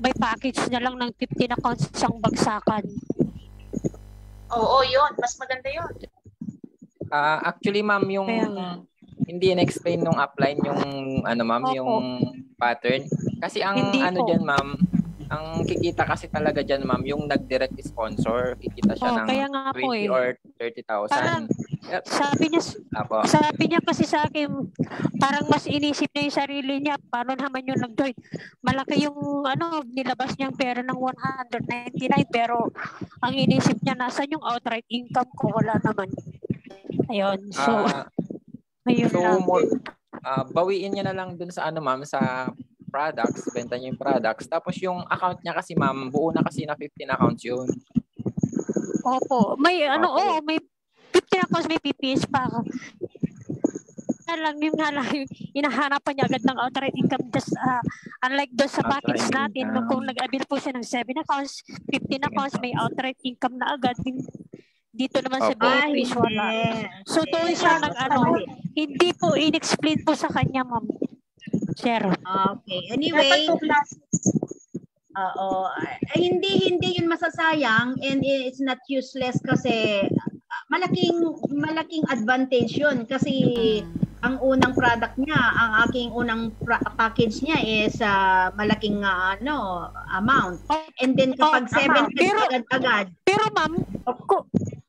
by package na lang ng fifteen accounts isang bagsakan. Oo, yun. Mas maganda yun. Ah, actually ma'am, yung Kaya nga. hindi in-explain nung upline yung ano ma'am, Opo. yung pattern. Kasi ang Hindi ano po. diyan ma'am, ang kikita kasi talaga diyan ma'am, yung nag-direct sponsor, kikita siya Oh, ng kaya nga po twenty eh. or thirty thousand. Parang sabi niya, Apo. sabi niya kasi sa akin, parang mas inisip niya yung sarili niya, paano naman yung nag-join. Malaki yung ano, nilabas niyang pera ng one hundred ninety-nine, pero ang inisip niya, nasan yung outright income ko? Wala naman. Ayun, so, Ah, ayun so lang. more, ah, bawiin niya na lang dun sa ano ma'am, sa products, benta niya yung products. Tapos yung account niya kasi ma'am, buo na kasi na fifteen accounts yun. Opo, may ano, Opo. oo, may fifteen accounts, may P P S pa ako. Kaya lang, yung nga lang, yung hinahanapan niya agad ng outright income, just uh, unlike doon sa package Outright natin, income. kung nag-avail po siya ng seven accounts, fifteen accounts, may outright income na agad. Dito naman sa B Opo. I P is wala. So doon siya nag ano, hindi po in-explain po sa kanya, ma'am. Sir. Okay. Anyway, Dapat two classes. oo. Ay, hindi hindi 'yun masasayang, and it's not useless kasi ah, malaking malaking advantage 'yun kasi ang unang product niya, ang aking unang pra- package niya is ah, malaking ah, ano amount. Oh, And then kapag Oh, seven amount. Pero- agad-agad, Pero ma'am, ko,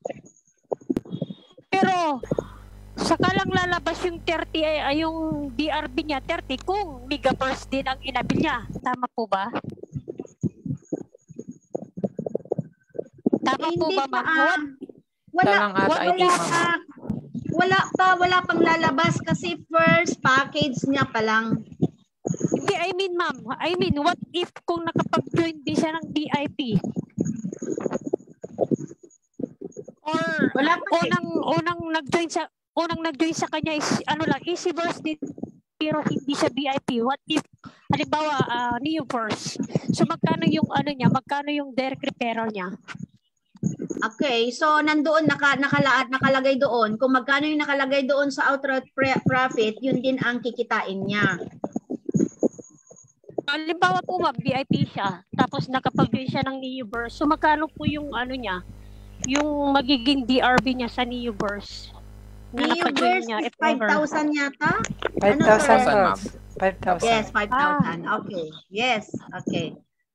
pero saka lang lalabas yung thirty ay ay yung D R B niya thirty kung megaburst din ang inabil niya. Tama po ba? Tama po hindi ba, pa, ma'am? ah, What? wala Siya lang ata, wala I think, ma'am. pa, wala pa wala pang lalabas kasi first package niya pa lang. Hindi, I mean, ma'am. I mean, what if kung nakapag-join din siya ng D I P? Or Wala pa eh. unang unang nag-join sa unang nag-join sa kanya is ano lang, easy verse din pero hindi siya V I P. What if halimbawa uh, new verse? So magkano yung ano niya, magkano yung direct referral niya? Okay, so nandoon naka, nakalaad nakalagay doon kung magkano yung nakalagay doon sa outright pre- profit, yun din ang kikitain niya. Halimbawa po ma'am, V I P siya, tapos nakapag-join siya ng Neoverse. So magkano po yung ano niya, yung magiging D R B niya sa Neoverse? Na napag-join Neoverse niya, is if ever. five thousand yata? five Ano, thousand sir? pounds. five thousand. Yes, five thousand. Okay. Yes, okay.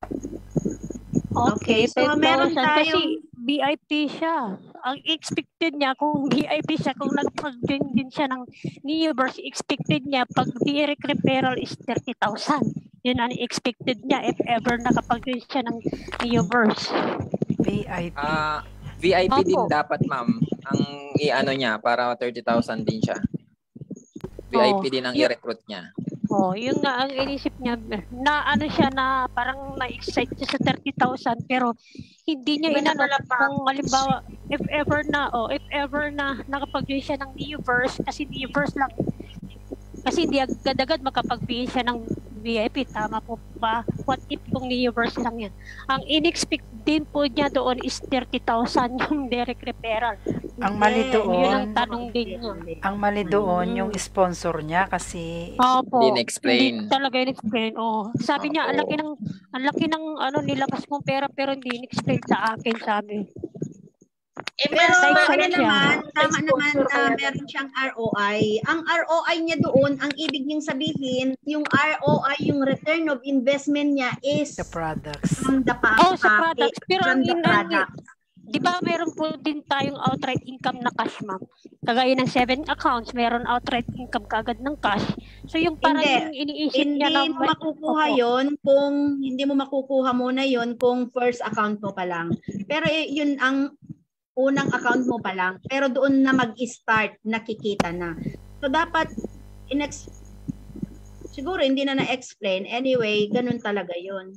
Okay, so five meron thousand tayong- Kasi V I P siya. Ang expected niya, kung V I P siya, kung nagpag-join din siya ng Neoverse, expected niya, pag direct referral is thirty thousand. Yun ang expected niya if ever nakapag-join siya ng Neoverse. V I P. Ah, V I P Opo. din dapat ma'am, ang i-ano niya para thirty thousand din siya. V I P Oo. din ang Yun- i-recruit niya. Oh, yung nga ang inisip niya, na ano siya na parang na-excite siya sa thirty thousand pero hindi niya Iba na inano pala pa. kung halimbawa if ever na oh if ever na nakapag-join siya ng Neoverse kasi Neoverse lang kasi hindi agad-agad makapag-pay siya ng V I P, tama po ba? What if kung Neoverse lang yan? Ang in-expect din po niya doon is thirty thousand yung direct referral. Ang mali Hindi, doon- Yun ang tanong din niya. Ang mali doon, Mm. yung sponsor niya kasi Opo. Hindi in-explain. Hindi talaga in-explain. Oh. Sabi niya, ang Opo. laki ng ang laki ng ano nilabas mong pera pero hindi in-explain sa akin, sabi. Eh, Pero mas Like ano siya. naman, tama Sponsor naman na kaya. meron siyang R O I. Ang R O I niya doon, ang ibig niyang sabihin, yung R O I, yung return of investment niya is sa products. from the pa- Oh, sa package, products. Pero from ang the in- product. Di ba meron po din tayong outright income na cash, ma'am? Kagaya ng seven accounts, meron outright income kagad ng cash. So yung parang Hindi. yung iniisip Hindi niya na mo makukuha Opo. yon kung hindi mo makukuha muna yon kung first account mo pa lang. Pero eh, yun ang unang account mo pa lang. Pero doon na mag-start, nakikita na. So dapat inex siguro hindi na na-explain. Anyway, ganun talaga yun.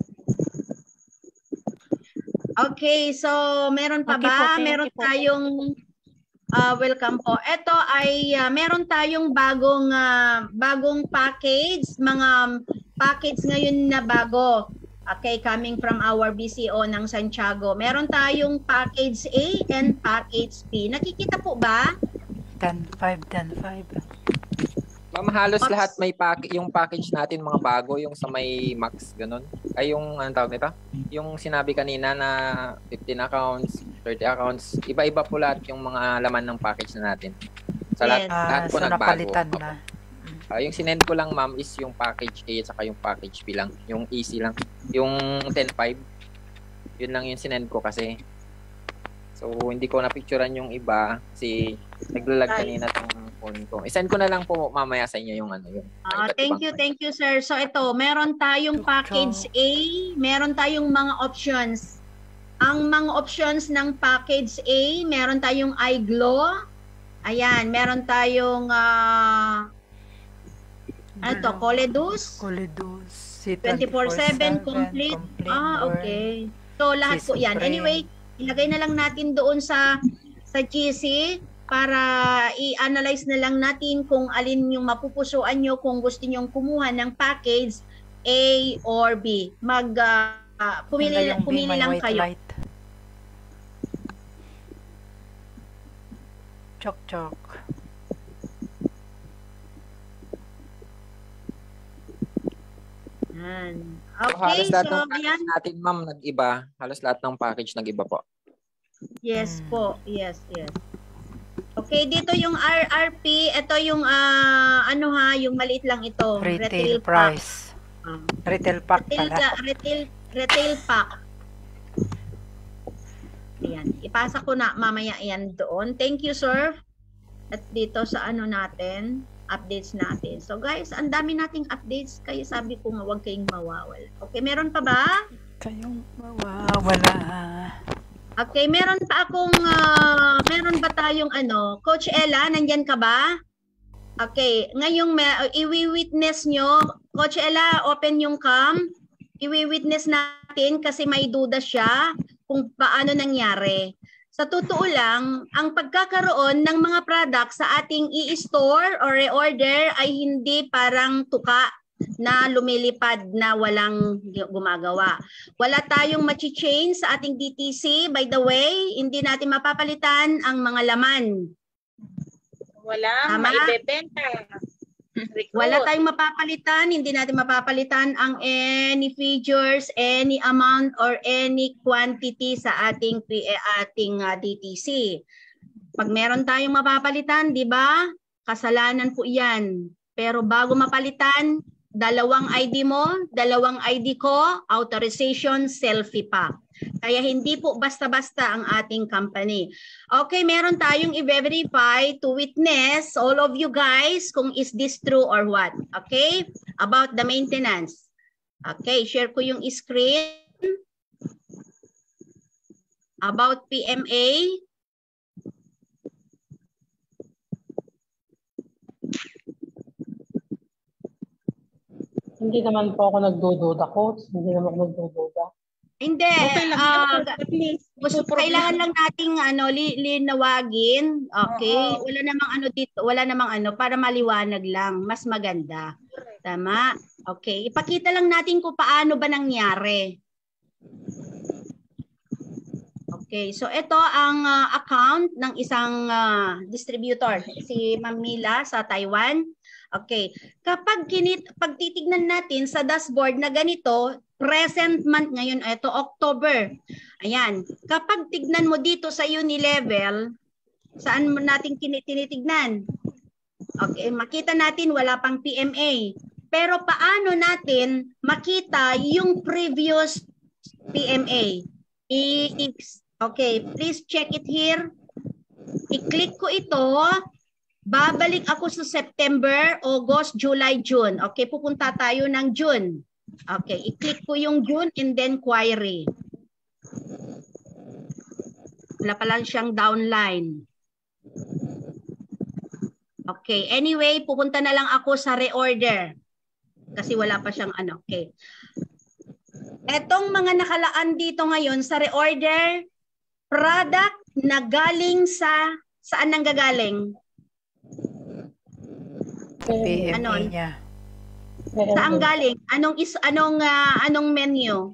Okay, so meron pa Okay ba? po, thank Meron you po. tayong ah, welcome po. Ito ay ah, meron tayong bagong ah, bagong package, mga package ngayon na bago. Okay, coming from our B C O ng Santiago. Meron tayong package A and package B. Nakikita po ba? ten five, ten five. Ma'am, halos Max. lahat may pack yung package natin mga bago, yung sa may Max, ganun. ay yung ano tawag nito? Yung sinabi kanina na fifteen accounts, thirty accounts, iba-iba po lahat yung mga laman ng package na natin. Sa lahat, Yes. lahat Ah, po so nagbago. napalitan na. Ah, yung sinend ko lang ma'am is yung package A at saka yung package B lang. Yung easy lang. Yung ten five, yun lang yung sinend ko kasi. So, hindi ko na-picturean yung iba kasi naglalag Ay. kanina tong phone ko. I-send ko na lang po mamaya sa inyo yung ano yung Ah, iba't thank ibang you, phone. thank you, sir. So ito, meron tayong package A, meron tayong mga options. Ang mga options ng package A, meron tayong iGlow. Ayan, meron tayong ah ano to, Coledus, Coledus, C twenty-four seven complete. Ah, okay. So lahat po 'yan. Anyway, ilagay na lang natin doon sa sa G C para i-analyze na lang natin kung alin yung mapupusuan nyo kung gusto nyong kumuha ng package A or B. Mag ah, ah, pumili pumili lang kayo. Light. Chok chok. Yan. So, Okay, halos lahat so ng package ayan. natin ma'am nag-iba. Halos lahat ng package nag-iba po. Yes Hmm. po. Yes, yes. Okay, dito yung R R P, ito yung ah, ano ha, yung maliit lang ito, Retail pack. price. Ah, Retail pack retail, pala. retail retail pack. Ayan, ipasa ko na mamaya yan doon. Thank you, sir. At dito sa ano natin, updates natin. So guys, ang dami nating updates, kaya sabi ko nga huwag kayong mawawala. Okay, meron pa ba? Kayong mawawala. Okay, meron pa akong, ah, meron ba tayong ano, Coach Ella, nandyan ka ba? Okay, ngayong may, iwi-witness nyo, Coach Ella, open yung cam, iwi-witness natin kasi may duda siya kung paano nangyari. Sa totoo lang, ang pagkakaroon ng mga products sa ating i-store or reorder ay hindi parang tuka na lumilipad na walang gumagawa. Wala tayong machi-change sa ating D T C. By the way, hindi natin mapapalitan ang mga laman. Walang Tama? maibebenta. Recruit. Wala tayong mapapalitan, hindi natin mapapalitan ang any figures, any amount, or any quantity sa ating eh, ating uh, D T C. Pag meron tayong mapapalitan, di ba? Kasalanan po yan. Pero bago mapalitan, dalawang I D mo, dalawang I D ko, authorization, selfie pa. Kaya hindi po basta-basta ang ating company. Okay, meron tayong i-verify to witness all of you guys kung is this true or what. Okay? About the maintenance. Okay, share ko yung screen. About P M A. Hindi naman po ako nagdududa, coach. Hindi naman ako nagdududa. Hindi. Okay lang ah, yun. At least, gusto, ito problem. kailangan lang nating ano, li, linawagin. Okay? Wala namang ano dito, wala namang ano, para maliwanag lang. Mas maganda. Tama? Okay. Ipakita lang natin kung paano ba nangyari. Okay. So, ito ang ah, account ng isang ah, distributor. Si Ma'am Mila sa Taiwan. Okay. Kapag kinit, pag titignan natin sa dashboard na ganito, present month ngayon, ito October. Ayan. Kapag tignan mo dito sa Unilevel, saan mo natin tinitignan? Okay, makita natin wala pang P M A. Pero paano natin makita yung previous P M A? I okay, please check it here. I-click ko ito. Babalik ako sa September, August, July, June. Okay, pupunta tayo ng June. Okay, i-click ko yung June and then query. Wala pa lang siyang downline. Okay, anyway, pupunta na lang ako sa reorder. Kasi wala pa siyang ano. Okay. Etong mga nakalaan dito ngayon sa reorder, product na galing sa, saan nang gagaling? P M A Ano? niya. Saan galing? Anong is anong ah, anong menu?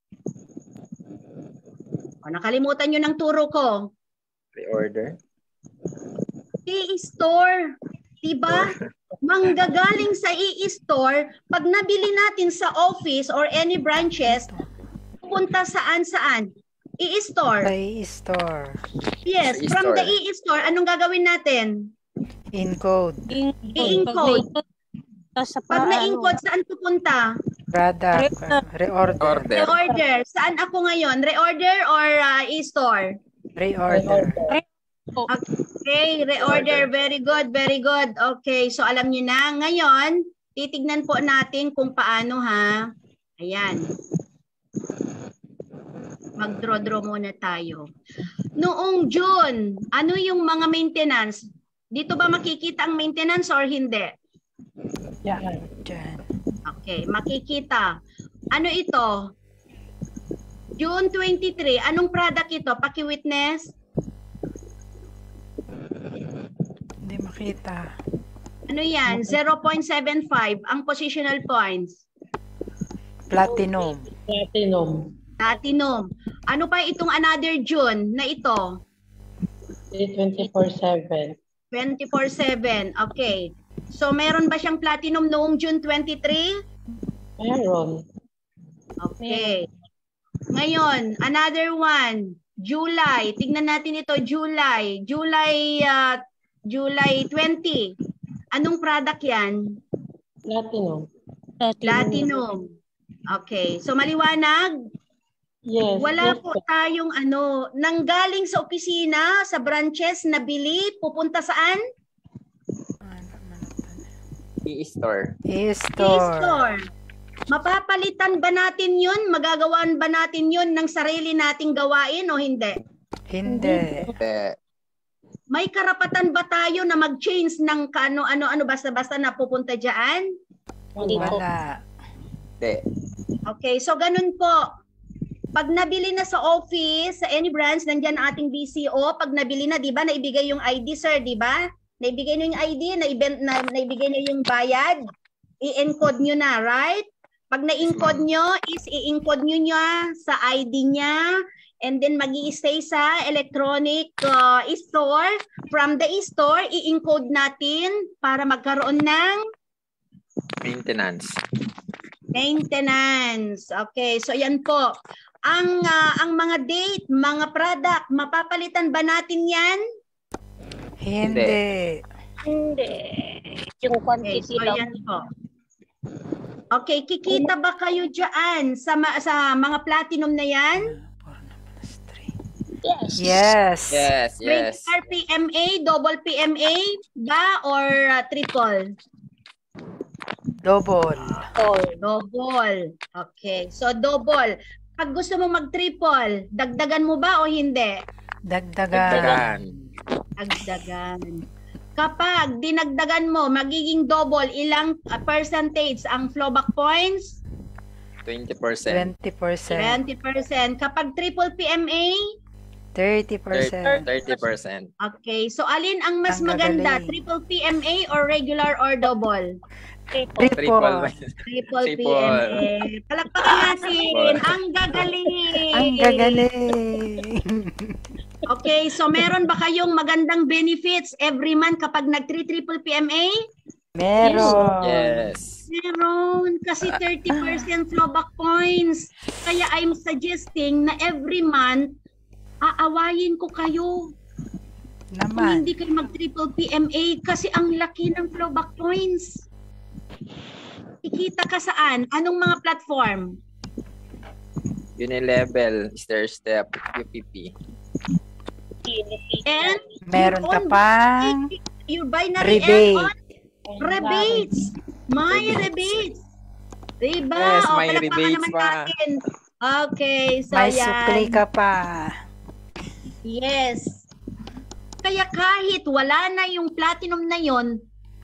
O, nakalimutan niyo ng turo ko. Pre-order. I-store, 'di ba? manggagaling sa e-store, pag nabili natin sa office or any branches, pupunta saan-saan? E-store. Sa e-store. Yes, Sa from e-store. the e-store, anong gagawin natin? Encode. I-encode. Sa Pag pa- na-encode, saan pupunta? Product. uh, Reorder. Order. Reorder. Saan ako ngayon? Reorder or uh, e-store? Reorder. Okay, reorder. Very good, very good. Okay, so alam niyo na. Ngayon, titignan po natin kung paano ha. Ayan. Mag-draw-draw muna tayo. Noong June, ano yung mga maintenance? Dito ba makikita ang maintenance or hindi? Yan. Diyan. Okay, makikita. Ano ito? June twenty-three. Anong product ito? Paki-witness? Hindi makita. Ano yan? zero point seven five. Ang positional points. Platinum. Platinum. Platinum. Ano pa itong another June na ito? twenty-four seven. twenty-four seven. Okay. So, meron ba siyang platinum noong June twenty-three? Meron. Okay. Ngayon, another one. July. Tingnan natin ito. July. July uh, July twenty. Anong product yan? Platinum. Platinum. Okay. So, maliwanag? Yes. Wala yes, po po. tayong ano, nanggaling sa opisina, sa branches, nabili, pupunta saan? E-store. E-store. E-store. Mapapalitan ba natin yun? Magagawan ba natin yun ng sarili nating gawain o hindi? Hindi. Eh, May karapatan ba tayo na mag-change ng kano-ano-ano basta-basta na pupunta dyan? Wala. Hindi. Okay, so ganun po. Pag nabili na sa office, sa any branch, nandyan ang ating B C O. Pag nabili na, di ba, naibigay yung I D, sir, di ba? Naibigay nyo yung I D, naibigay, na, naibigay nyo yung bayad. I-encode nyo na, right? Pag na-encode nyo, is i-encode nyo niya sa I D niya. And then mag-i-stay sa electronic uh, store. From the store, i-encode natin para magkaroon ng Maintenance. maintenance. Okay, so yan po. Ang uh, ang mga date, mga product, mapapalitan ba natin yan? Hindi. Hindi. Yung Okay, quantity so lang. yan po. Okay, kikita ba kayo dyan sa, ma- sa mga platinum na yan? Yes. Yes. Yes, yes. Regular P M A, double P M A ba or uh, triple? Double. Oh, Double. Okay, so double. Pag gusto mo mag-triple, dagdagan mo ba o hindi? Dagdagan. Dagdagan. Dagdagan. Kapag dinagdagan mo, magiging double, ilang uh, percentage ang flowback points? twenty percent. twenty percent. twenty percent. Kapag triple P M A? thirty percent. thirty percent. Okay, so alin ang mas Ang maganda? gagaling. Triple P M A or regular or double? Triple. Triple. Triple P Triple. M A. Palakpakan natin. Ang gagaling. Ang gagaling. Okay, so meron ba kayong magandang benefits every month kapag nag-triple P M A? Meron. Yes. Meron. Kasi thirty percent flowback points. Kaya I'm suggesting na every month, aawayin ko kayo. Kung Naman. hindi kayo mag-triple P M A kasi ang laki ng flowback points. Ikita ka saan? Anong mga platform? Unilevel, stair step, U P P. And Meron ka your own pang your binary rebate. and on rebates. May rebates. Diba? Yes, O, may palakpakan rebates naman pa. natin. Okay, so may yan. sukli ka pa. Yes. Kaya kahit wala na yung platinum na yon,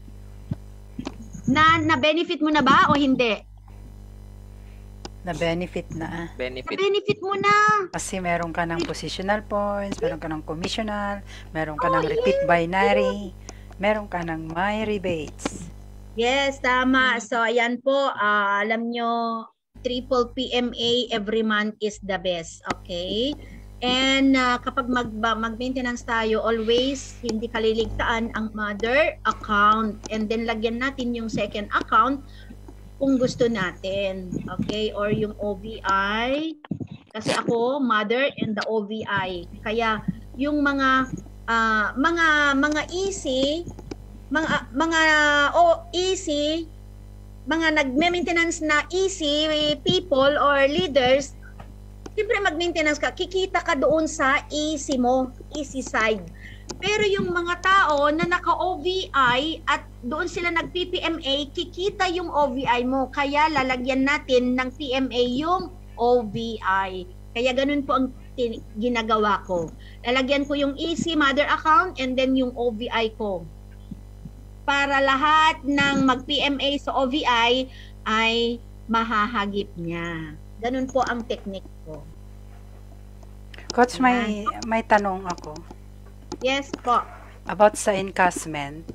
na na-benefit mo na ba o hindi? Na-benefit na. Benefit. Na-benefit mo na. Kasi meron ka ng positional points, meron ka ng commissional, meron ka Oh, ng repeat binary, meron ka ng my rebates. Yes, tama. So, ayan po. ah, alam nyo, triple P M A every month is the best. Okay? And uh, kapag mag, mag-maintenance tayo, always hindi kaliligtaan ang mother account. And then lagyan natin yung second account kung gusto natin. Okay? Or yung O V I. Kasi ako, mother and the O V I. Kaya yung mga uh, mga mga easy, mga mga o easy, mga nagme-maintenance na easy people or leaders, siyempre mag-maintenance ka, kikita ka doon sa easy mo, easy side. Pero yung mga tao na naka-O V I at doon sila nag-P P M A, kikita yung O V I mo. Kaya lalagyan natin ng P M A yung O V I. Kaya ganun po ang ginagawa ko. Lalagyan ko yung easy mother account and then yung O V I ko. Para lahat ng mag-P M A sa O V I ay mahahagip niya. Ganun po ang technique ko. Coach, may may tanong ako. Yes po. About sa encashment.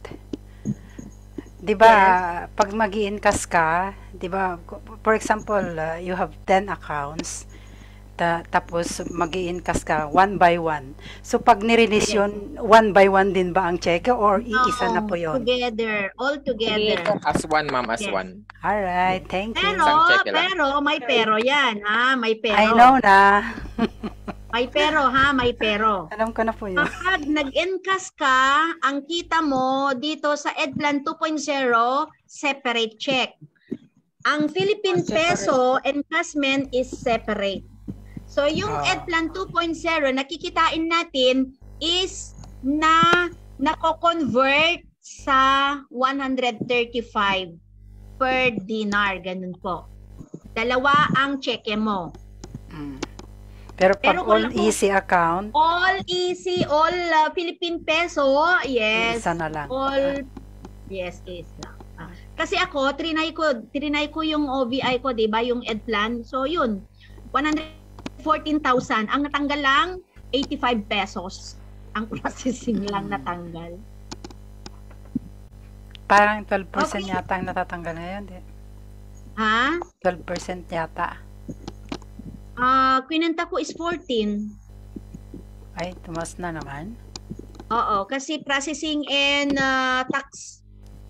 'Di ba, yes. Pag magi-encash ka, 'di ba, for example, uh, you have ten accounts. Ta tapos magi-encash ka one by one. So pag ni-release yes. yun, one by one din ba ang cheque or iisa no, na po yun? Together, all together. As one, ma'am, as yes. one. All right, thank you. Pero, pero, may pero yan, ha? May pero. I know na. May pero, ha? May pero. Alam ko na po yun. Kapag nag-encash ka, ang kita mo dito sa EdPlan two point oh, separate check. Ang Philippine Peso encashment is separate. So, yung uh, EdPlan two point oh, nakikitain natin is na nako-convert sa one hundred thirty-five per dinar. Ganun po. Dalawa ang cheque mo. Mm. Pero pag Pero all easy account? All easy, all uh, Philippine Peso, yes. Isa na lang. All, yes, isa. Ah. Kasi ako, trinay ko, trinay ko yung O V I ko, di ba? Yung EdPlan. So, yun. one hundred fourteen thousand. Ang natanggal lang, eighty-five pesos. Ang processing lang natanggal. Parang twelve percent okay. yata ang natatanggal na yun. Di? Ha? twelve percent yata. Ah, uh, kwinanta ko is fourteen. Ay, tumas na naman. Oo, kasi processing and uh, tax.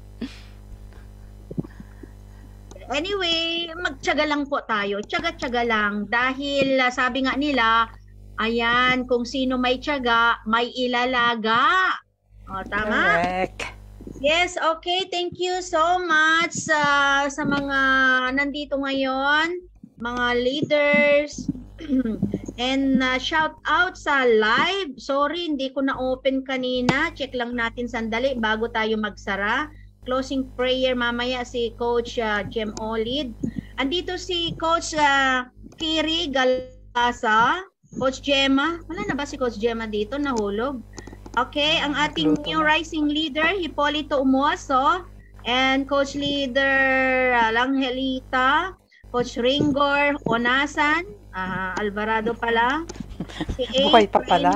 Anyway, magtiyaga lang po tayo. Tiyaga-tiyaga lang. Dahil uh, sabi nga nila, ayan, kung sino may tiyaga, may ilalaga. O, tama? Correct. Yes, okay. Thank you so much uh, sa mga nandito ngayon, mga leaders. And uh, shout out sa live. Sorry, hindi ko na-open kanina. Check lang natin sandali bago tayo magsara. Closing prayer mamaya si Coach uh, Jem Olid. Andito si Coach uh, Kiri Galasa, Coach Gemma. Wala na ba si Coach Gemma dito? Nahulog. Okay, ang ating new rising leader, Hipolito Umuaso, and Coach Leader uh, Langhelita, Coach Ringor Onasan, uh, Alvarado pala. Si Buhay pa pala.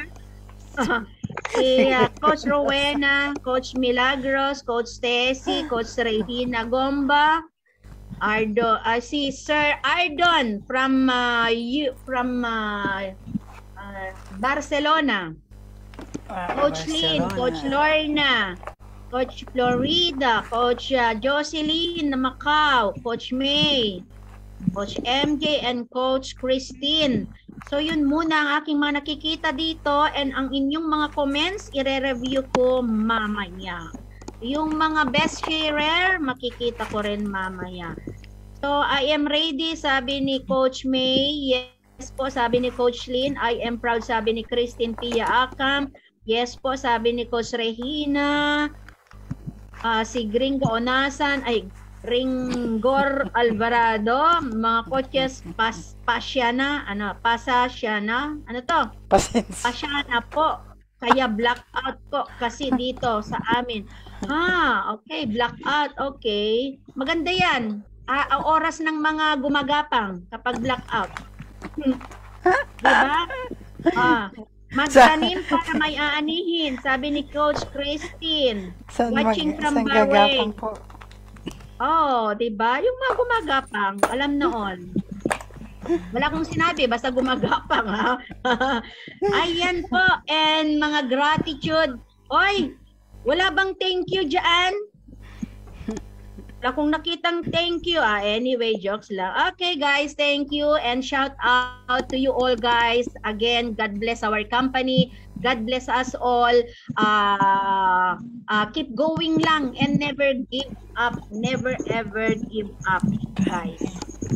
Si uh, Coach Rowena, Coach Milagros, Coach Tessie, Coach Regina Gomba, Ardo, uh, si Sir Ardon from uh, you, from uh, uh, Barcelona, uh, Coach Lynn, Coach Lorna, Coach Florida, Coach uh, Jocelyn Macau, Coach May, Coach M J, and Coach Christine. So yun muna ang aking mga nakikita dito, and ang inyong mga comments ire-review ko mamaya. Yung mga best sharer makikita ko rin mamaya. So I am ready, sabi ni Coach May. Yes po, sabi ni Coach Lynn. I am proud, sabi ni Christine Pia Akam. Yes po, sabi ni Coach Regina. Uh, si Gringo Onasan, ay Ringor Alvarado, mga coaches pas Pasiana, ano, Pasasiana, ano to? Pasensya. Pasiana po. Kaya blackout po kasi dito sa amin. Ah, okay, blackout, okay. Maganda 'yan. Ah, ang oras ng mga gumagapang kapag blackout. Diba? Ah, magtanim para may aanihin, sabi ni Coach Christine. Watching from Bahrain. Oh, 'di ba? Yung mga gumagapang, alam noon. Wala akong sinabi, basta gumagapang ha. Ayan po, and mga gratitude. Oy, wala bang thank you dyan? Wala akong nakitang thank you ah. Anyway, jokes lang. Okay guys, thank you and shout out to you all guys. Again, God bless our company. God bless us all. Uh, uh, keep going lang and never give up. Never ever give up, guys.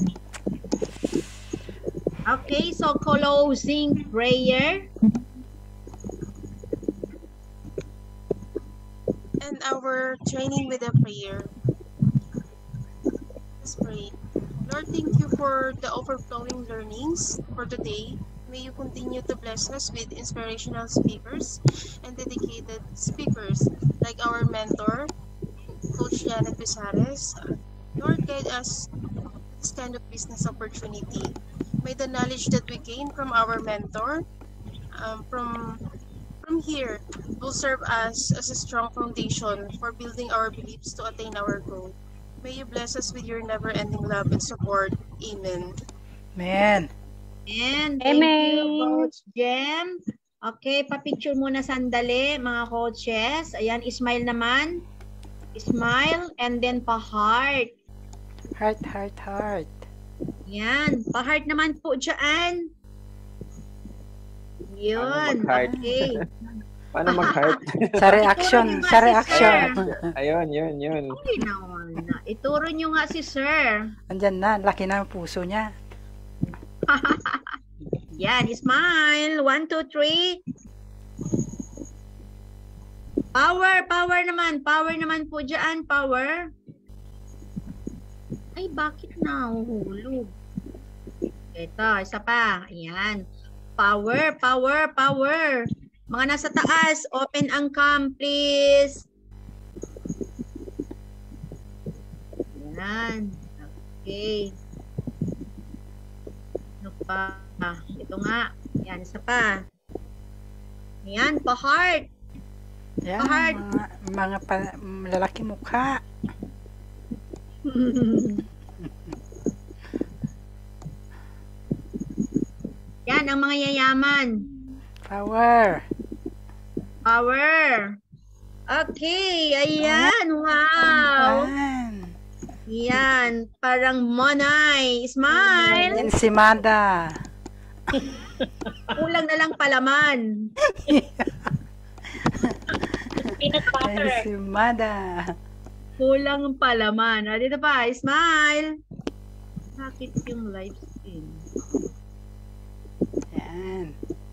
Okay, so closing prayer. And our training with a prayer. Let's pray. Lord, thank you for the overflowing learnings for today. May you continue to bless us with inspirational speakers and dedicated speakers like our mentor, Coach Janet Pisares. Lord, guide us this kind of business opportunity. May the knowledge that we gain from our mentor, um, from from here, will serve us as a strong foundation for building our beliefs to attain our goal. May you bless us with your never-ending love and support. Amen. Amen. And thank Amen. you, Coach Jem. Okay, papicture muna sandali, mga coaches. Ayan, smile naman. Smile and then pa-heart. Heart, heart, heart. Yan, pa-heart naman po dyan. Yun, Paano mag-heart? okay. Paano mag-heart? Sa reaction, Ituro niyo nga sa si reaction. Ayun, yun, yun. Okay naman. Ituro nyo nga si Sir. Andyan na, laki na ang puso niya. Yan, smile. One, two, three. Power, power naman. Power naman po dyan, power. Ay, bakit nahuhulog? Ito, isa pa. Ayan. Power, power, power. Mga nasa taas, open ang cam, please. Ayan. Okay. Ano pa? Ito nga. Ayan, isa pa. Ayan, pa-heart. Yan, Pa-heart. mga, mga pa, lalaki mukha. Yan, ang mga yayaman. Power. Power. Okay, ayan. Wow. Yan. Yan, parang monay. Smile. Ensimada. Kulang na lang palaman. Peanut butter. Ensimada. Kulang ang palaman. Ah, dito pa, smile. Bakit yung live stream? Yan.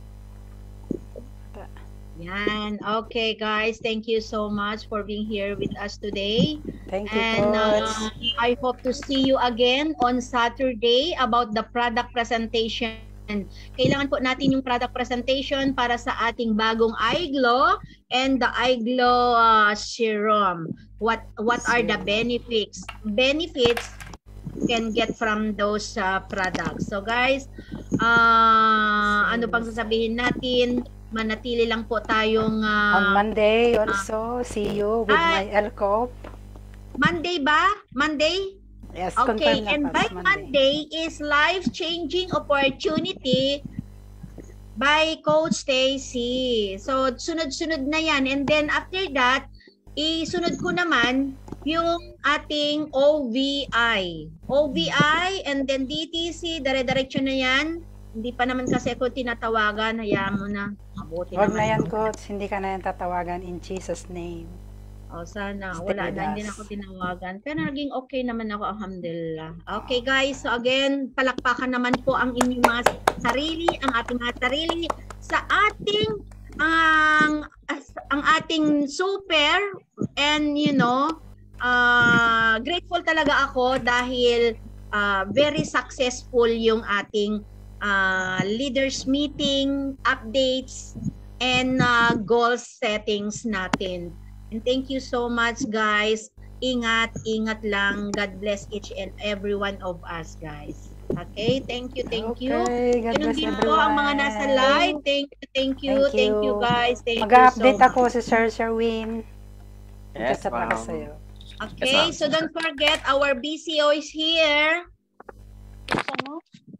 Yan. Okay, guys. Thank you so much for being here with us today. Thank you, And Coach. uh, I hope to see you again on Saturday about the product presentation. Kailangan po natin yung product presentation para sa ating bagong iGlow and the iGlow uh, serum. What what are the benefits? Benefits can get from those uh, products. So guys, uh, ano pang sasabihin natin? Manatili lang po tayong uh, On Monday also, see you with Ay. my L C O P. Monday ba? Monday? Yes, Okay, confirm na and pa, by Monday. Monday is life-changing opportunity by Coach Stacy. So, sunod-sunod na yan. And then after that, isunod ko naman yung ating O V I. O V I and then D T C, dire-diretso na yan. Hindi pa naman kasi ako tinatawagan. Hayaan mo na. Mabuti Huwag naman. na yan, Coach. Hindi ka na yan tatawagan in Jesus' name. O, sana. Stay Wala with na. Hindi us. na ako tinawagan. Pero naging okay naman ako. Alhamdulillah. Okay, guys. So, again, palakpakan naman po ang inyong mga sarili, ang ating mga sarili sa ating ang ang ating super and you know, uh, grateful talaga ako dahil uh, very successful yung ating uh, leaders meeting, updates, and uh, goal settings natin. And thank you so much, guys. Ingat, ingat lang. God bless each and every one of us, guys. Okay, thank you, thank you. Okay, God Ganun bless din po everyone. ang mga nasa live. Thank you, thank you, Thank thank you, you. guys. Thank Mag-update you so ako si Sir Sherwin. Yes, Chat ako ma'am. sa'yo. Okay, Yes, ma'am. so don't forget, our B C O is here.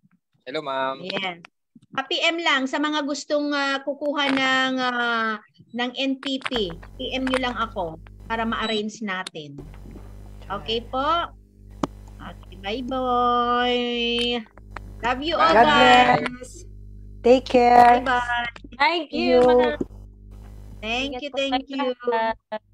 Hello, ma'am. Yes. Pa-P M lang sa mga gustong uh, kukuha ng uh, ng N P P. P M nyo lang ako para ma-arrange natin. Okay po? Okay, bye-bye. Love you all, God guys. bless. Take care. Bye-bye. Thank you. you. Thank you, thank you.